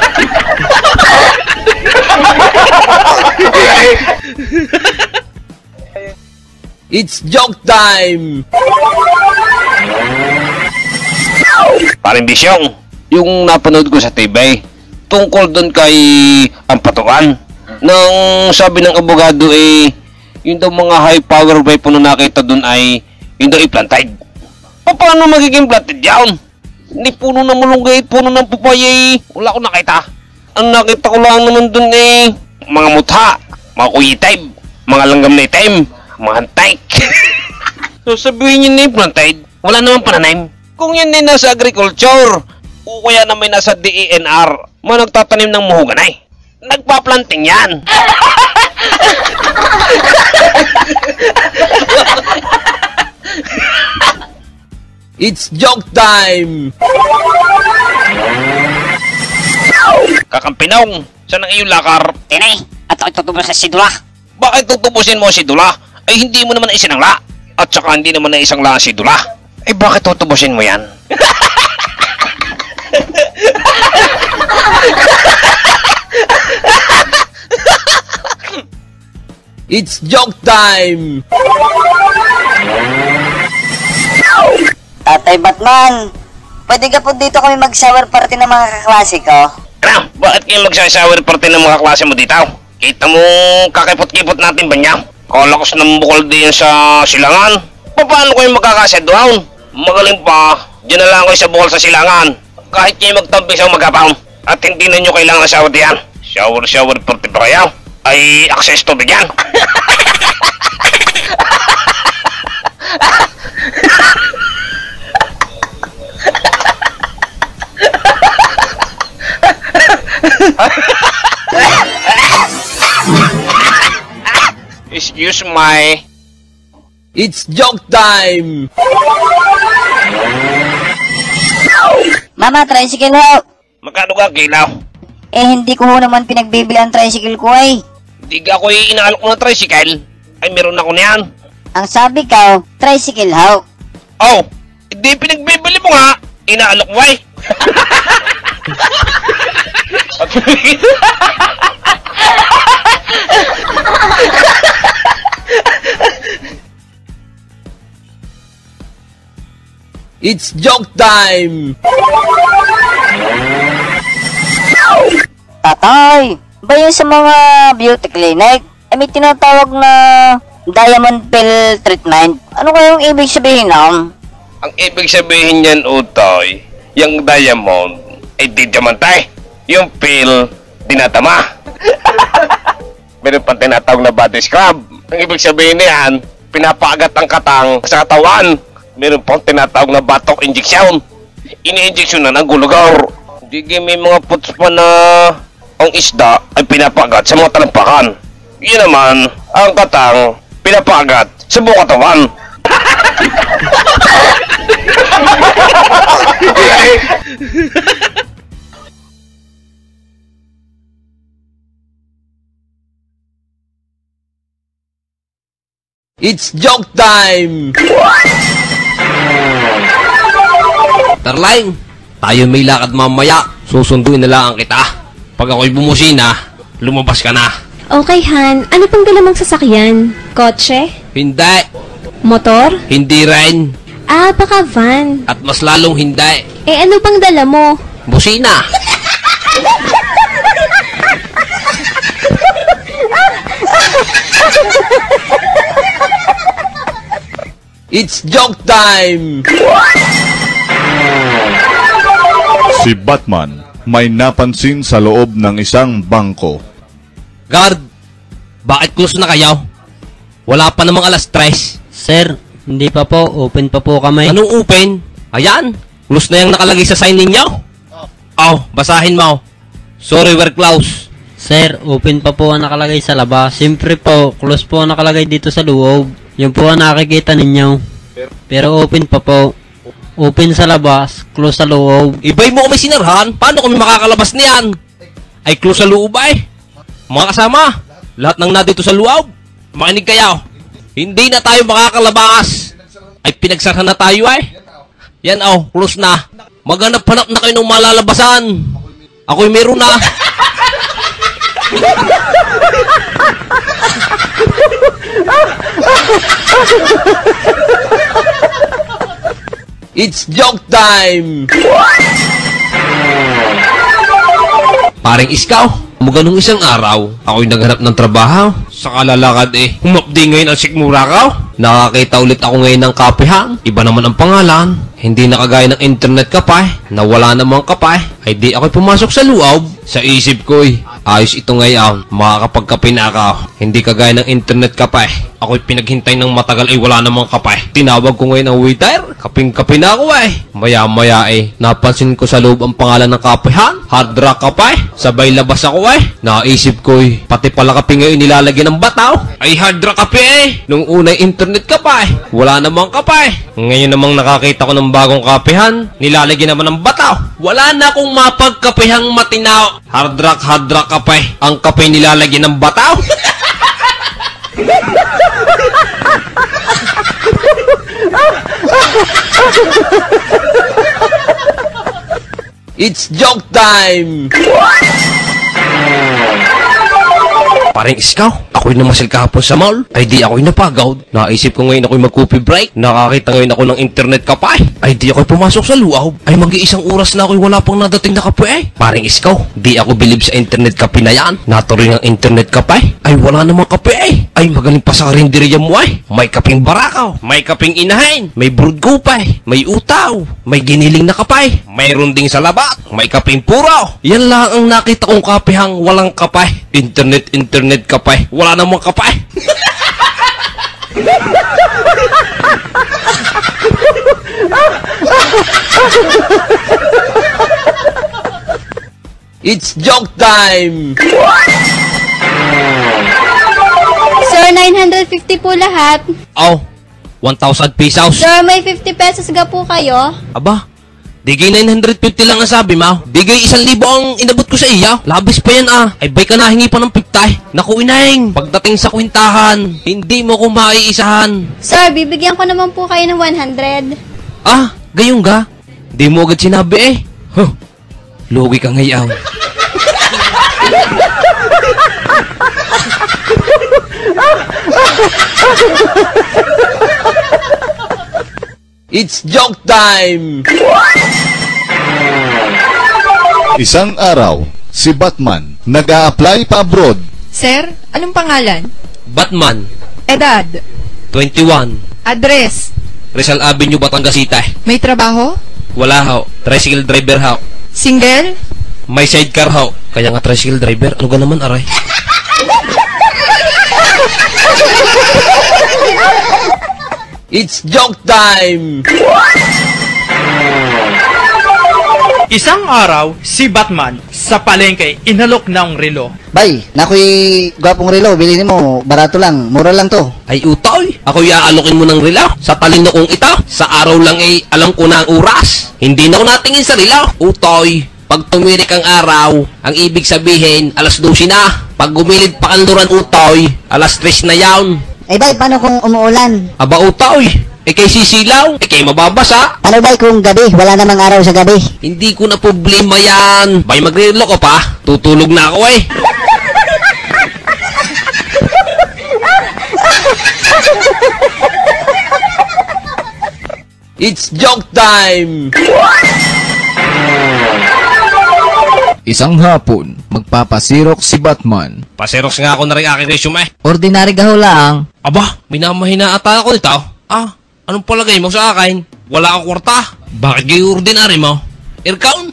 It's joke time! Parang bisyong, yung napanood ko sa T V, tungkol doon kay ang patukan. Nang sabi ng abogado eh, yung daw mga high power weapon na nakita doon ay yung daw i-planted. Paano magiging planted yan? Hindi puno ng malunggay, puno ng papaya eh. Wala ko nakita. Ang nakita ko lang naman doon eh, mga mutha, mga kuyitab, mga langgam na itim, mga hantik. So sabihin nyo na i-planted, wala naman pananim. Kung yan ay nasa agriculture, o kaya na may nasa D E N R, mga nagtatanim ng muhuganay, nagpa-planting yan. It's joke time! Kakampinong, saan ang iyong lakar? Tinay, at ako'y tutubo sa sidula. Bakit tutubusin mo si Dula? Ay hindi mo naman isinangla. At saka hindi naman na isang la si Dula. Ay bakit tutubusin mo yan? It's joke time! Tatay Batman, pwede ka po dito kami mag-shower party ng mga kaklase ko? Ano? Bakit kayo magsasawer party ng mga klase mo dito? Kita mo kakipot-kipot natin ba niya? Kalakas ng bukol din sa silangan. Paano kayo magkakaset down? Magaling pa, dyan na lang kayo sa bukol sa silangan. Kahit kayo magtampi sa magapang. At hindi na nyo kailangan ng shower diyan. Shower-shower party pa kayo? Ay access to bigyan. Excuse my... It's joke time! Mama, tricycle ho. Magkano ka kilaw? Eh, hindi ko ho naman pinagbibili ang tricycle ko ay. Hindi ka ako inaalok ng tricycle. Ay, meron ako niyan. Ang sabi ka, tricycle ho. Oh, hindi pinagbibili mo nga. Inaalok mo ay. It's joke time! Tatay, ba yun sa mga beauty clinic? Eh, may tinatawag na diamond pill treatment. Ano kayong ibig sabihin nun? Ang ibig sabihin niyan, Utoy, yung diamond, ay di diamantay. Yung pill, dinatama. Meron pang tinatawag na body scrub. Ang ibig sabihin niyan, pinapaagat ang katang sa katawan. Meron pang tinatawag na batok injection. Ini-injection na ng gulugar. Hindi may mga puts pa na ang isda ay pinapaagat sa mga talampakan. Yun naman, ang katang pinapaagat sa buong katawan. It's joke time! Darling, tayo may lakad mamaya. Susunduin na lang kita. Pag ako'y bumusina, lumabas ka na. Okay, Han. Ano pang galamang sasakyan? Kotse? Hindi. Motor? Hindi rin. Ah, baka van. At mas lalong hindi. Eh, ano pang dala mo? Busina. It's joke time! Si Batman may napansin sa loob ng isang bangko. Guard, bakit close na kayo? Wala pa namang alas tres. Sir, hindi pa po. Open pa po kami. Anong open? Ayan, close na yung nakalagay sa sign ninyo. Oh, basahin mo. Sorry, we're closed. Sir, open pa po ang nakalagay sa labas. Siyempre po, close po ang nakalagay dito sa loob. Yung po ang nakikita ninyo. Pero open pa po. Open sa labas, close sa loob. Ibay mo kami sinarhan? Paano kami makakalabas niyan? Ay close sa loob ay. Mga kasama, lahat ng nandito sa loob, makinig kayo. Hindi na tayo makakalabas. Ay pinagsarhan na tayo ay. Yan oh, close na. Maghanap-hanap na kayo ng malalabasan. Ako'y meron na. It's joke time! Paring iskaw, maganong isang araw, ako'y naghanap ng trabaho. Sa kalalakad eh, humapdi ngayon ang sikmura ko. Nakakita ulit ako ngayon ng kapehan. Iba naman ang pangalan. Hindi na kagaya ng internet kape, na wala namang kape. Ay di ako'y pumasok sa loob. Sa isip ko eh, ayos ito ngayon, makakapagkape na ako. Hindi kagaya ng internet kape. Ako'y pinaghintay ng matagal ay wala namang kape. Tinawag ko ngayon ang waiter. Kaping-kape na ako eh. Maya-maya eh, napansin ko sa loob ang pangalan ng kapehan. Hard rock kape. Sabay labas ako eh. Naisip ko eh, pati pala kape ngayon nilalagyan ng bataw. Ay hard rock kape eh. Nung unay internet kape, wala namang kape. Ngayon namang nakakita ko ng bagong kapehan, nilalagyan naman ng bataw. Wala na akong mapagkapehang matinaw. Hard rock, hard rock kape. Ang kape nilalagyan ng bataw. It's joke time! Paring iskaw, ako'y namasil kahapon sa mall. Ay di ako'y napagod. Naisip ko ngayon ako'y mag-coffee break. Nakakita ngayon ako ng internet kape. Ay di ako'y pumasok sa luaw. Ay mag-iisang oras na ako'y wala pang nadating na kape eh. Paring iskaw, di ako bilib sa internet kape na yan. Natuloy ng internet kape. Ay wala namang kape eh. Ay magaling pa sa karinderiya mo eh. May kaping barakaw, may kaping inahin, may brood kape, may utaw, may giniling na kape, mayroon ding sa labat, may kaping puraw. Yan lang ang nakita kong kapehang walang kape. Internet, internet kape. Wala namang kape. It's joke time! Sir, Sir, nine hundred fifty po lahat. Oh, one thousand pesos. Sir, may fifty pesos ga po kayo. Aba, digay nine hundred fifty lang ang sabi mo. Digay isang libo ang inabot ko sa iya. Labis pa yan ah. Ay bay ka na, hingi pa ng fifty. Naku ineng, pagdating sa kwintahan, hindi mo ko maiisahan. Sir, bibigyan ko naman po kayo ng one hundred. Ah, gayong ga? Di mo agad sinabi eh. Huh, lugi ka ngayaw. It's joke time! Isang araw, si Batman nag-a-apply pa abroad. Sir, anong pangalan? Batman. Edad? twenty-one. Address? Rizal Avenue, Batangas City. May trabaho? Wala ho. Tricycle driver ho. Single? May sidecar ho. Kaya nga tricycle driver. Ano ga naman aray? It's joke time! Isang araw, si Batman sa palengke inalok ng relo. Bay, nakoy gwapong relo, bilhin mo, barato lang, mura lang to. Ay utoy, ako iaalokin mo ng relo. Sa talino kong ito, sa araw lang ay alam ko na ang oras. Hindi na ako natingin sa relo. Utoy, pag tumirik ang araw, ang ibig sabihin, alas dose na. Pag gumilid pa kanluran utoy, alas tres na yawn. Eh bay, paano kung umuulan? Aba utoy, eh kay sisilaw, eh kay mababasa. Ano bay kung gabi? Wala namang araw sa gabi. Hindi ko na problema yan. Bay, magre-relo ko pa. Tutulog na ako eh. It's joke time! Isang hapon, magpapasirok si Batman. Pasiroks nga ako na rin aking resume. Ordinary gaho lang. Aba, minamahina ata ako nito. Ah, anong palagay mo sa akin? Wala akong kwarta. Bakit kayo ordinary mo? Aircon?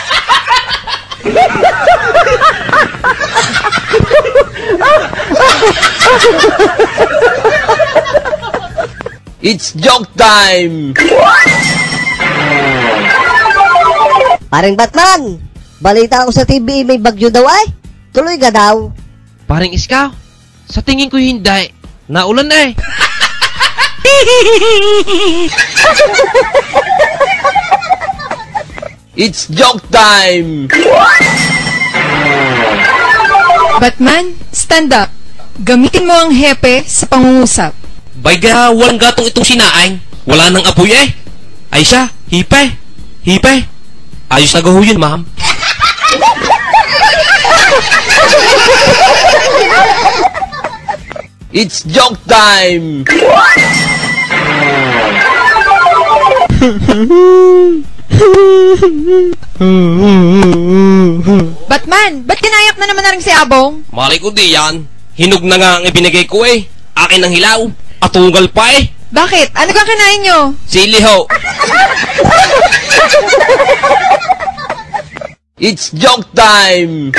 It's joke time! Paring Batman! Balita ako sa T V, may bagyo daw ay. Tuloy ka daw. Paring Iskaw, sa tingin ko hindi. Naulan na eh. It's joke time! Batman, stand up. Gamitin mo ang hepe sa pangungusap. Bayga, walang gatong itong sinaing. Wala nang apoy eh. Ay siya, hipe. Hipe. Ayos na gaho yun, ma'am. It's joke time! Batman, ba't kinayak na naman na rin si Abong? Malay ko di yan. Hinog na nga ang ibinigay ko eh. Akin ang hilaw. Atungal pa eh. Bakit? Ano kang kinain nyo? Sili ho. It's joke time!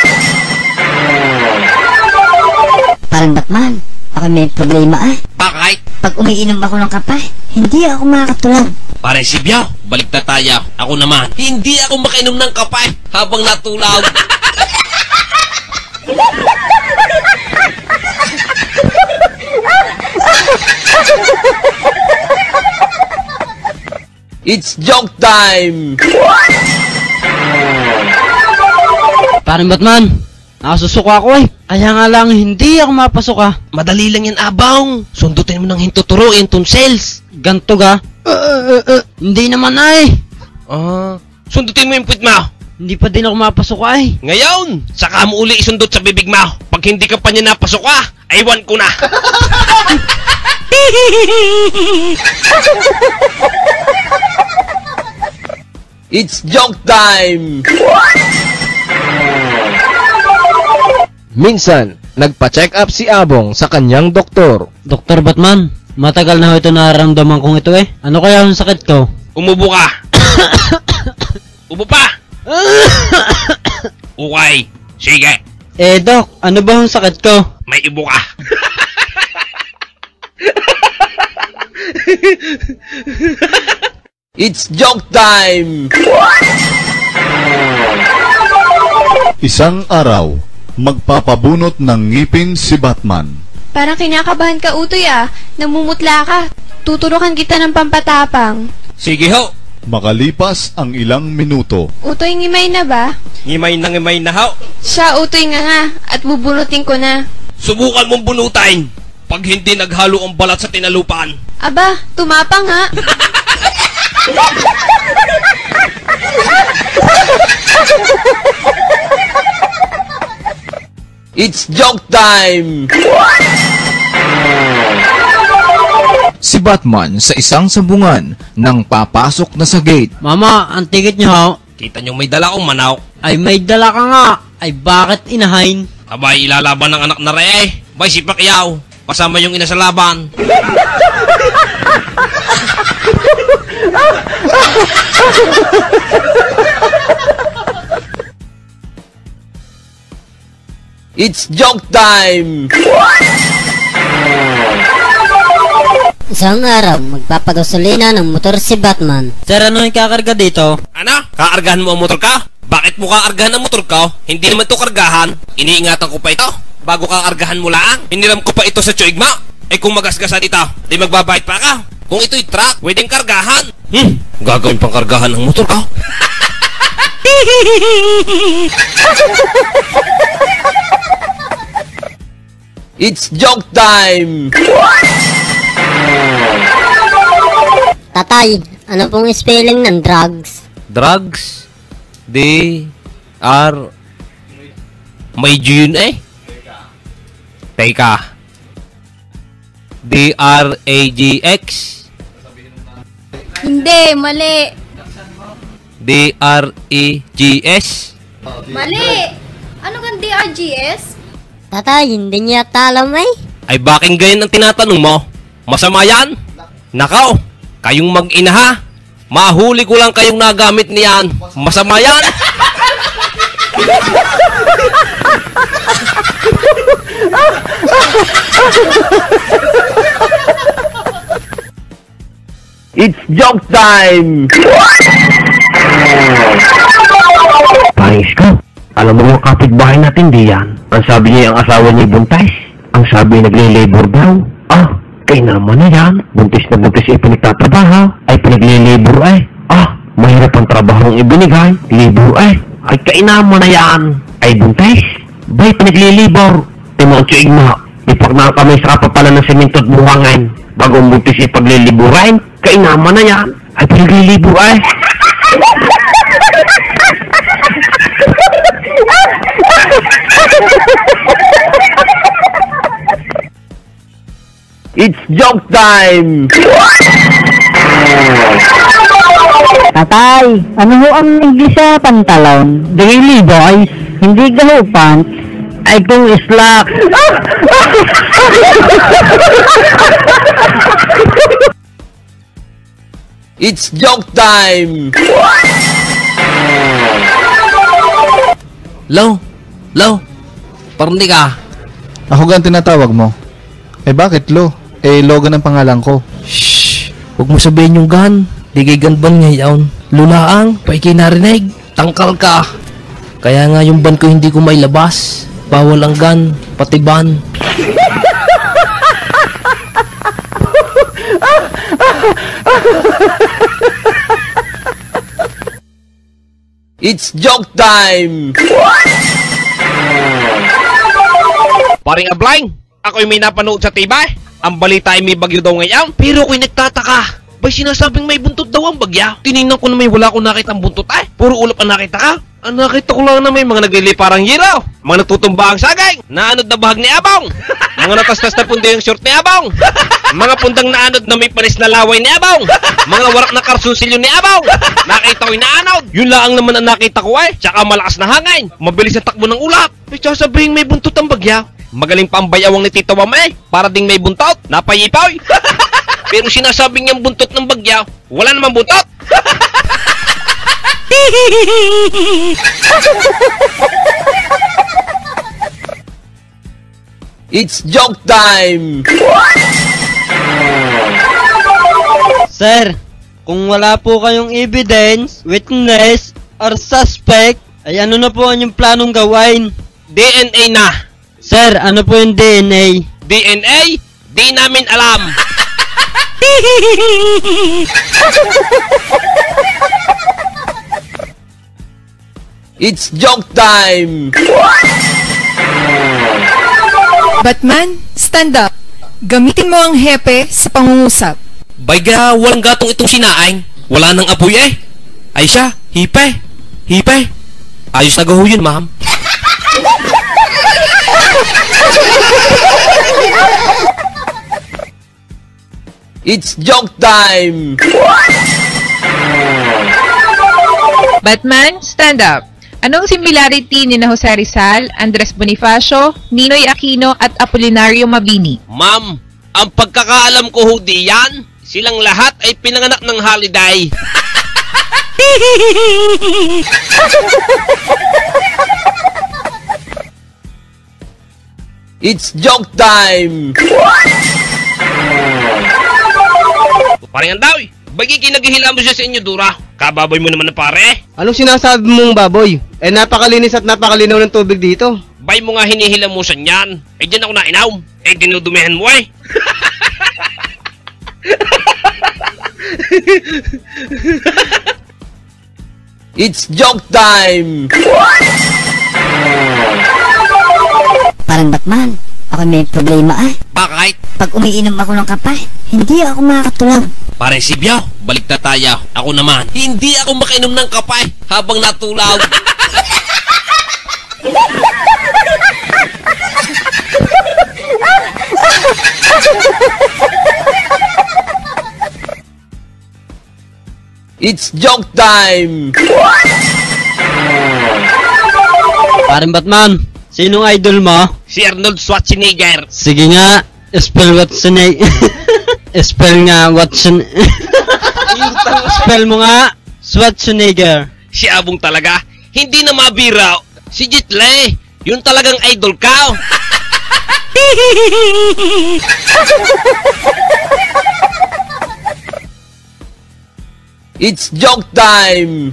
Parang Batman, ako may problema ay. Bakit? Pag umiinom ako ng kape, hindi ako makakatulog. Pare si Biao, balik na tayo. Ako naman, hindi ako makainom ng kape habang natulog. It's joke time! Parang Batman, nakasusuko ako eh. Kaya nga lang hindi ako mapasok ah. Madali lang yan, Abang. Sundutin mo ng hintuturo yung tonsils. Ganto ga? Uh, uh, uh, hindi naman ay. Ah, sundutin mo yung puwit mo. Hindi pa din ako mapasok ay. Ngayon, saka mo uli isundot sa bibig mo. Pag hindi ka pa niya napasok ah, aywan ko na. It's joke time! Minsan, nagpa-check up si Abong sa kanyang doktor. Doktor Batman, matagal na ito nararamdaman kong ito eh. Ano kaya ang sakit ko? Umubo ka. Ubo pa. Okay, sige. Eh Doc, ano ba ang sakit ko? May ibo ka. It's joke time! Isang araw, magpapabunot ng ngipin si Batman. Parang kinakabahan ka, Utoy ah. Namumutla ka. Tuturukan kita ng pampatapang. Sige ho. Makalipas ang ilang minuto. Utoy, ngimay na ba? Ngimay na ngimay na ho. Siya, Utoy nga nga. At bubunutin ko na. Subukan mong bunutain. Pag hindi naghalo ang balat sa tinalupan. Aba, tumapang ha. It's joke time! Si Batman sa isang sabungan nang papasok na sa gate. Mama, ang ticket nyo ho. Kita nyo may dala akong manok. Ay may dala ka nga. Ay bakit inahain? Abay, ilalaban ng anak na re. Bay, si Pacquiao. Kasama yung ina sa laban. It's joke time! Isang araw, magpapagasolina ng motor si Batman. Sir, ano yung kakarga dito? Ano? Kaargahan mo ang motor ka? Bakit mo kaargahan ang motor ka? Hindi naman ito kargahan. Iniingatan ko pa ito. Bago kaargahan mo lang. Hiniram ko pa ito sa tsuigma. Eh kung magasgasan ito, di magbabayad pa ka. Kung ito'y truck, pwedeng kargahan. Hmm, gagawin pang kargahan ng motor ka. It's joke time! Tatay, ano pong spelling ng drugs? Drugs? D R May G yun eh? Teka. D R A G X? Hindi, mali. D R E G S? Mali. Ano kang D R G S? Tatay, hindi niya alam eh. Ay baking ganyan ang tinatanong mo? Masama yan? Nakaw, kayong mag-ina ha? Mahuli ko lang kayong nagamit niyan. Masama yan? It's joke time! Paris ko, alam mo mga kapitbahay natin di yan. Ang sabi niya ang asawa niya buntis. Ang sabi nagle-labor daw. Ah, kay naman na yan. Buntis na buntis ay pinagtatrabaho. Ay pinagle-labor ay. Ah, mahirap ang trabaho ng ibinigay. Labor ay. Ay kay naman na yan. Ay buntis. Bay pinagle-labor. Timang tsuigma. Ipak na kami sa kapapala ng semento at buhangan. Bagong buntis ay pagle-laborain. Kay naman na yan. Ay pinagle-labor ay. It's joke time! Tatay, ano ho ang English sa pantalon? Daily boys, hindi gaho pants. Ay kung slack. It's joke time! Lo, Lo, parang ka. Ako gan tinatawag mo? Eh bakit Lo? Eh Logan ang pangalan ko. Shhh, huwag mo sabihin yung gan. Di kay ganban ngayon. Lulaang, paikay narinig. Tangkal ka. Kaya nga yung ban ko hindi ko mailabas. Bawal ang gan, pati ban. It's joke time! Paring Ablaing, ako'y may napanood sa tiba eh. Ang balita ay may bagyo daw ngayon. Pero ako'y nagtataka. Bay sinasabing may buntot daw ang bagya. Tinignan ko na may wala ko nakita ang buntot ay. Puro ulap ang nakita ka. Ang nakita ko lang na may mga nagliliparang hiraw. Mga nagtutumba ang sagay. Naanod na bahag ni Abong. Mga natastas na punda yung short ni Abong. Mga pundang naanod na may panis na laway ni Abong. Mga warak na karsunsilyo ni Abong. Nakita ko'y naanod. Yun lang naman ang nakita ko ay. Tsaka malakas na hangin. Mabilis ang takbo ng ulap. May sasabihin may buntot ang bagya. Magaling pa ang bayawang ni Tito Wame. Para ding may buntot. Napayipaw. Pero sinasabing niyang buntot ng bagya. Wala namang buntot. It's joke time! Sir, kung wala po kayong evidence, witness, or suspect, ay ano na po ang yung planong gawin? D N A na. Sir, ano po yung D N A? D D N A, di namin alam. It's joke time! Batman, stand up. Gamitin mo ang hepe sa pangungusap. Bayga, walang gatong itong sinaing. Wala nang apoy eh. Ay siya, hipe. Hipe. Ayos na gaho yun, ma'am. It's joke time! Batman, stand up. Anong similarity ni na Jose Rizal, Andres Bonifacio, Ninoy Aquino at Apolinario Mabini? Ma'am, ang pagkakaalam ko ho diyan, silang lahat ay pinanganak ng holiday. It's joke time! Parang ang daw, bagi kinagihila mo siya sa inyo, Dura. Kababoy mo naman na pare. Anong sinasabi mong baboy? Eh napakalinis at napakalinaw ng tubig dito. Bay mo nga hinihilamusan yan. Eh dyan ako nainaw. Eh dinudumihan mo eh. It's joke time! Parang Batman, ako may problema ah. Bakit? Pag umiinom ako ng kape, hindi ako makakatulog. Pare Sibyaw, balik na tayo. Ako naman, hindi ako makainom ng kapay habang natulaw. It's joke time! Parang Batman, sinong idol mo? Si Arnold Schwarzenegger. Sige nga, spell Schwarzenegger. Spell nga Watson. Spell mo nga Schwarzenegger. Si Abong talaga, hindi na mabira. Si Jitle, yun talagang idol ka. It's joke time!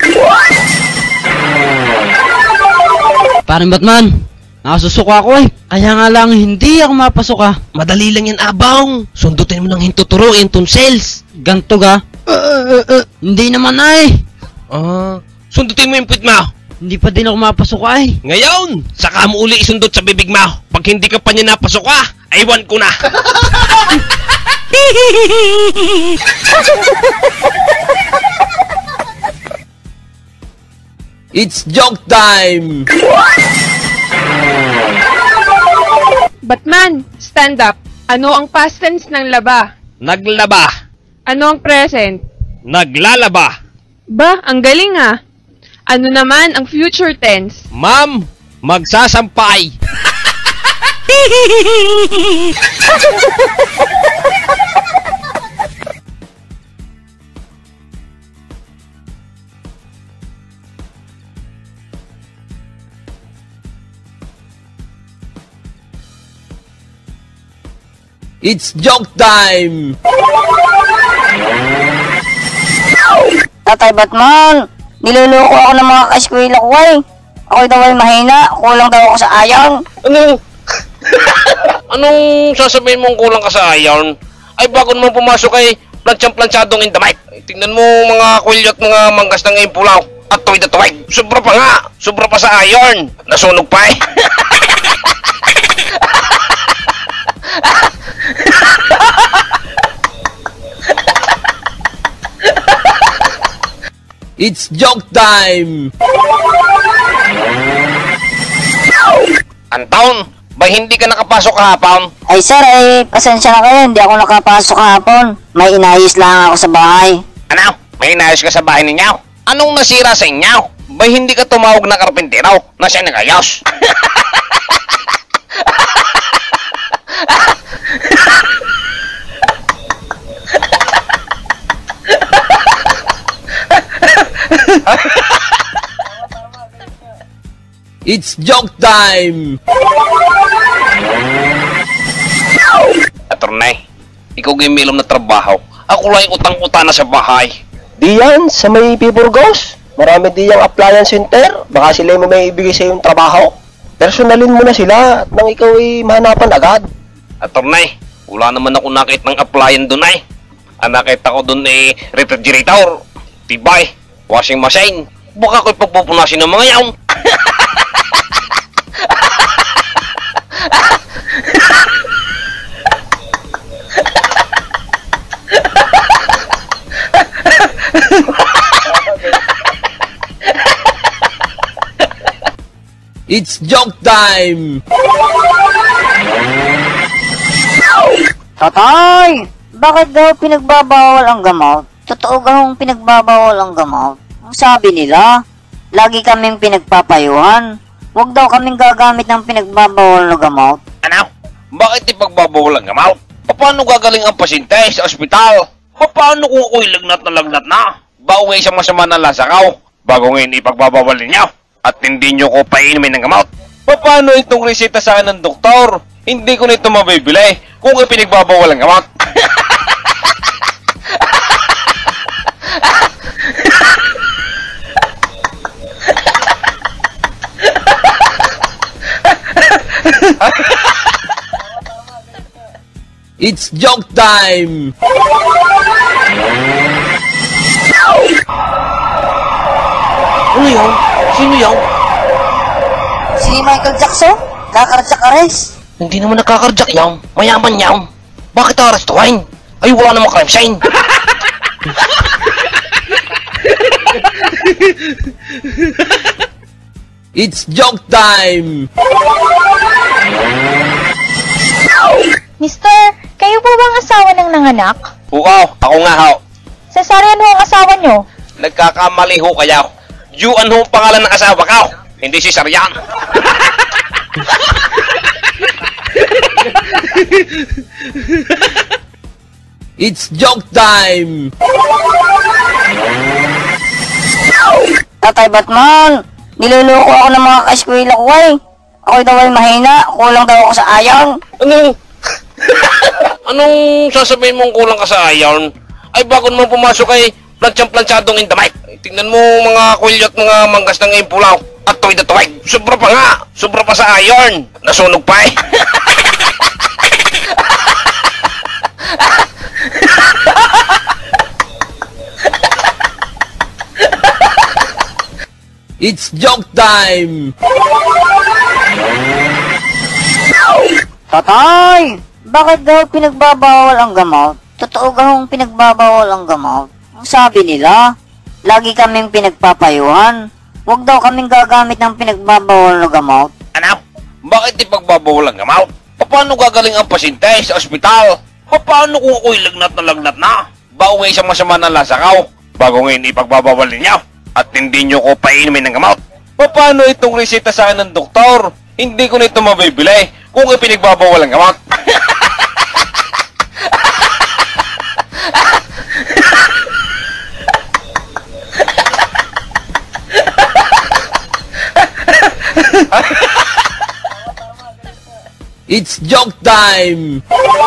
Parang Batman, nakasusuka ako eh. Kaya nga lang hindi ako mapasok ah. Madali lang yan, Abong. Sundutin mo ng hintuturo yung tonsils. Ganto ga? Uh, uh, uh, hindi naman ay. Ah, sundutin mo yung puwit mo. Hindi pa din ako mapasok ay. Ngayon, saka mo uli isundot sa bibig mo. Pag hindi ka pa niya napasok ah, aywan ko na. It's joke time! Batman, stand up. Ano ang past tense ng laba? Naglaba. Ano ang present? Naglalaba. Ba, ang galing ah. Ano naman ang future tense? Ma'am, magsasampay. It's joke time! Tatay Batman, niloloko ako ng mga ka-eskwela ko ay. Ako'y daw ay mahina, kulang daw ako sa iron. Ano? Anong sasabihin mong kulang ka sa iron? Ay bago naman pumasok ay plansyang-plansyadong in the mic. Ay, tingnan mo mga kulyo at mga manggas na ngayon pulaw. At tuwid at tuwid. Sobra pa nga. Sobra pa sa iron. Nasunog pa eh. It's joke time! Anton, ba hindi ka nakapasok kahapon? Ay sir, ay pasensya na kayo, hindi ako nakapasok kahapon. May inayos lang ako sa bahay. Ano? May inayos ka sa bahay ninyo? Anong nasira sa inyo? Ba hindi ka tumawag na karpintero na siya nagayos? It's joke time! Attorney, ikaw gimilom na trabaho. Ako lang utang-utang na sa bahay. Diyan, sa may Piburgos. Marami diyang appliance center. Baka sila mo may ibigay sa yung trabaho. Personalin mo na sila at nang ikaw ay mahanapan agad. Attorney, wala naman ako nakita ng applyan doon ay. Ang nakita ko doon ay refrigerator, tibay, washing machine. Baka ako'y pagpupunasin ng mga yaon. It's joke time! Tatay! Bakit daw pinagbabawal ang gamot? Totoo gahong pinagbabawal ang gamot? Ang sabi nila, lagi kaming pinagpapayuhan. Huwag daw kaming gagamit ng pinagbabawal na gamot. Ano? Bakit ipagbabawal ang gamot? Paano gagaling ang pasyente sa ospital? Paano kung ako'y lagnat na lagnat na? Bauwi sa masama na lasakaw bago ngayon ipagbabawal ninyo at hindi nyo ko painumin ng gamot? Paano itong reseta sa akin ng doktor? Hindi ko na ito mabibili kung ipinagbabawal ang gamot. It's joke time! Ano yun? Sino yun? Si Michael Jackson? Kakarjak ares? Hindi naman nakakarjak yan. Mayaman yan. Bakit arestuhin? Ay, wala namang crime scene. It's joke time! Mister, kayo po bang asawa ng nanganak? Ukaw, ako nga ho. Cesarean ho ang asawa nyo. Nagkakamali ho kayo. Juan ho ang pangalan ng asawa ko. Hindi si Saryan. It's joke time! Tatay Batman, niloloko ako ng mga ka-eskwela ko eh. Ako'y daw ay mahina, kulang daw ako sa ayon. Ano? Anong sasabihin mong kulang ka sa iron? Ay bago naman pumasok ay plansyang-plansyadong in the mic. Tingnan mo mga kulyot, mga manggas ng impulaw. At tuwid at tuwid. Sobra pa nga. Sobra pa sa iron. Nasunog pa eh. It's joke time! Tatay! Bakit daw pinagbabawal ang gamot? Totoo gahong pinagbabawal ang gamot? Ang sabi nila, lagi kaming pinagpapayuhan. Huwag daw kaming gagamit ng pinagbabawal na gamot. Ano? Bakit ipagbabawal ang gamot? Paano gagaling ang pasyente sa ospital? Paano kung ako'y lagnat na lagnat na? Bauwi sa masama na lasakaw bago ngayon ipagbabawal ninyo at hindi nyo ko painumin ng gamot? Paano itong reseta sa akin ng doktor? Hindi ko na ito mabibili kung ipinagbabawal ang gamot. It's joke time!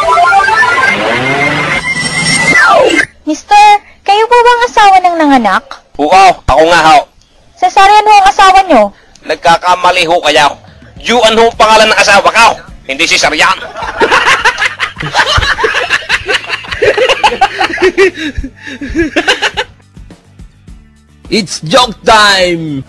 Mister, kayo po bang asawa ng nanganak? Ukaw, ako nga ho. Cesarean ho ang asawa nyo. Nagkakamali ho kayo. Juan ho ang pangalan ng asawa ko. Hindi si Saryan. It's joke time!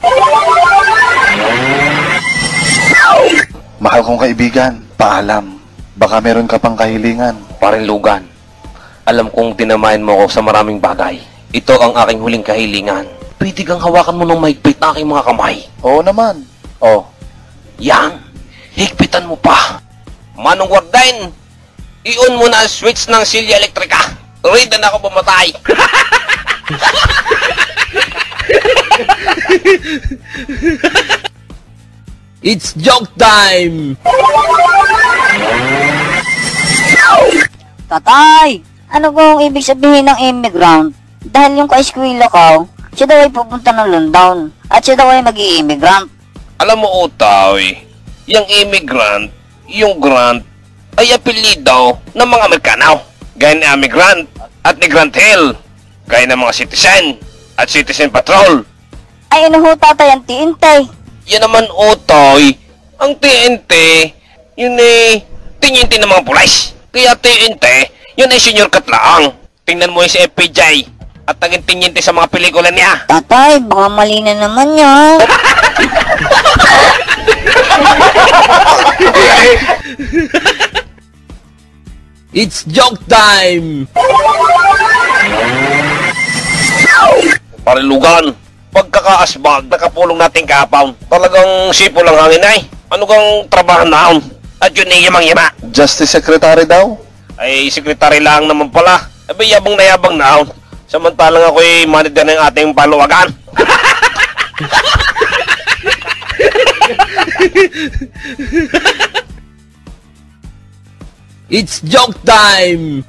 Mahal kong kaibigan, paalam. Baka meron ka pang kahilingan. Parinlugan, alam kong tinamayan mo ako sa maraming bagay. Ito ang aking huling kahilingan. Pwede kang hawakan mo ng mahigpit na aking mga kamay. Oo naman. Oh, yan. Higpitan mo pa. Manong Warden, i-on mo na ang switch ng silya elektrika. Ready na ako bumatay. It's joke time! Tatay! Ano kung ibig sabihin ng immigrant? Dahil yung ka-eskwela ko, siya daw ay pupunta ng London at siya daw ay mag-i-immigrant. Alam mo, Otoy, yung immigrant, yung grant, ay apelido ng mga Amerikano. Gaya ni Amigrant at ni Grant Hill. Gaya ng mga citizen at citizen patrol. Ay ano ho tatay ang T N T? Yan naman, Otoy, ang T N T, yun eh, T tinyente ng mga pulis. Kaya tinyente, yun ay senior katlaang. Tingnan mo yung si F P J at naging tinyente sa mga pelikula niya. Tatay, baka mali na naman yan. It's joke time! Parilugan, pagkakaasbag, nakapulong natin kahapon. Talagang sipo lang hangin ay. Ano kang trabaho naon? At yun ay yamang-yama. Justice Secretary daw? Ay, sekretary lang naman pala. Abay, yabang na yabang naon. Samantalang ako'y manager ng ating paluwagan. It's joke time!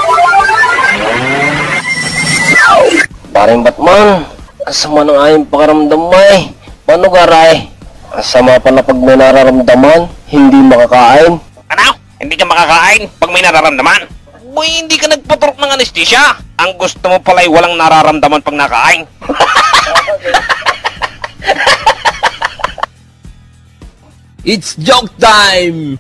Paring Batman, kasama ng ayong pakaramdam mo eh. Paano garay? Kasama pa na pag may nararamdaman, hindi makakain. Ano? Hindi ka makakain pag may nararamdaman? Boy, hindi ka nagpaturok ng anesthesia. Ang gusto mo pala'y walang nararamdaman pag nakain. It's joke time!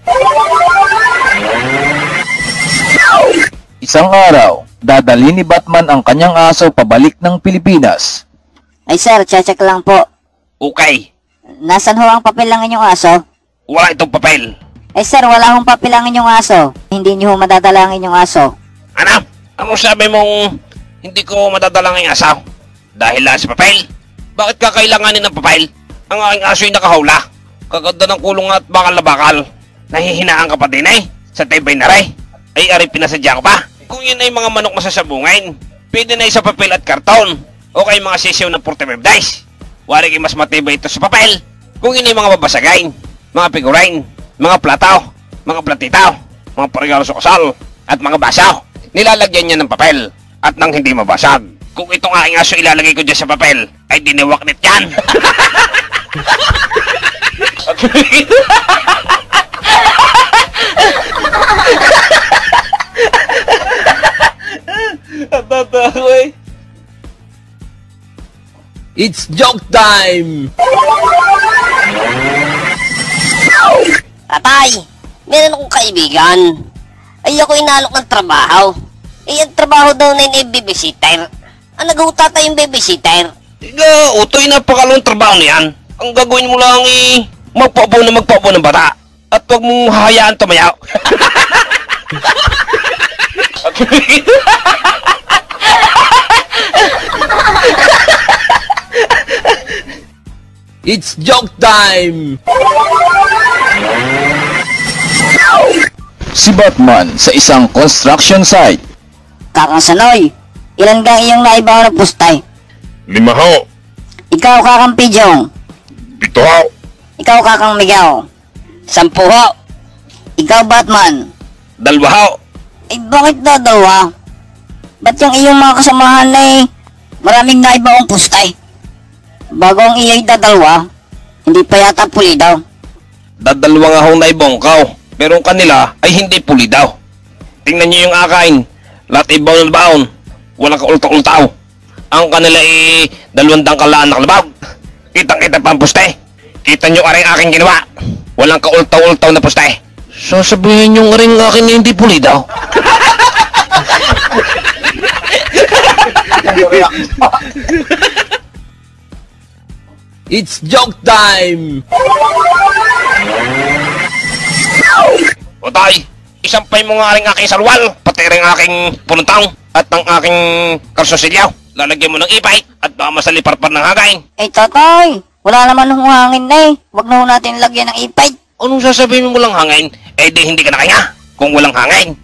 Isang araw, dadali ni Batman ang kanyang aso pabalik ng Pilipinas. Ay sir, check lang po. Okay. Nasaan ho ang papel ng inyong aso? Wala itong papel. Ay sir, wala hong papel ang inyong aso. Hindi niyo ho madadala ang inyong aso. Ano? Ano sabi mong hindi ko madadala ng asaw? Dahil lang sa papel? Bakit kakailanganin ng papel? Ang aking aso ay nakahawla. Kaganda ng kulong at bakal na bakal. Nahihinaan ka pa din eh. Sa tibay na rin. Ay ari pinasadya ko pa. Kung yun ay mga manok masasabungin, pwede na sa papel at karton. O kay mga sisiw ng forty-five dice. Wari kayo mas matibay ito sa papel. Kung yun ay mga babasagain, mga figurine, mga plataw, mga platitaw, mga parigalo sa kasal, at mga basaw. Nilalagyan niya ng papel at nang hindi mabasag. Kung itong aking aso ilalagay ko dyan sa papel, ay diniwaknit yan. It's joke time! Tatay, meron akong kaibigan. Ay ako inalok ng trabaho. Eh, ang trabaho daw na yung babysitter. Ang nag-uuta tayong babysitter. Iga, utoy napakalong trabaho niyan. Ang gagawin mo lang eh, magpaubo na magpaubo ng bata. At huwag mong hahayaan tumayaw. It's joke time! Si Batman sa isang construction site. Kakang Sanoy, ilan kang iyong naibaw na pustay? Lima ho. Ikaw kakang Pijong. Pito ho. Ikaw kakang Migaw. Sampu ho. Ikaw Batman. Dalawa ho. Eh bakit daw dalawa? Ba't yung iyong mga kasamahan ay maraming naibawang pustay? Bago ang iyay dadalwa, hindi pa yata puli daw. Dadalwa nga hong naibongkaw, pero ang kanila ay hindi puli daw. Tingnan niyo yung akain, lahat ay baon na baon, walang kaultaw-ultaw. Ang kanila ay dalawang dangkalaan na kalabag. Kitang-kita pa ang puste. Kita niyo aring aking ginawa, walang kaultaw-ultaw na puste. So sabihin yung aring akin na hindi puli daw. It's joke time! Otay, isampay mo nga rin aking salwal, pati rin aking pununtang, at ang aking kalsosilyaw. Lalagyan mo ng ipay, at baka masaliparpar ng hagain. Eh tatay, wala naman hong hangin na eh. Huwag na ho natin lagyan ng ipay. Anong sasabihin mo walang hangin? Eh di hindi ka nakahinga kung walang hangin.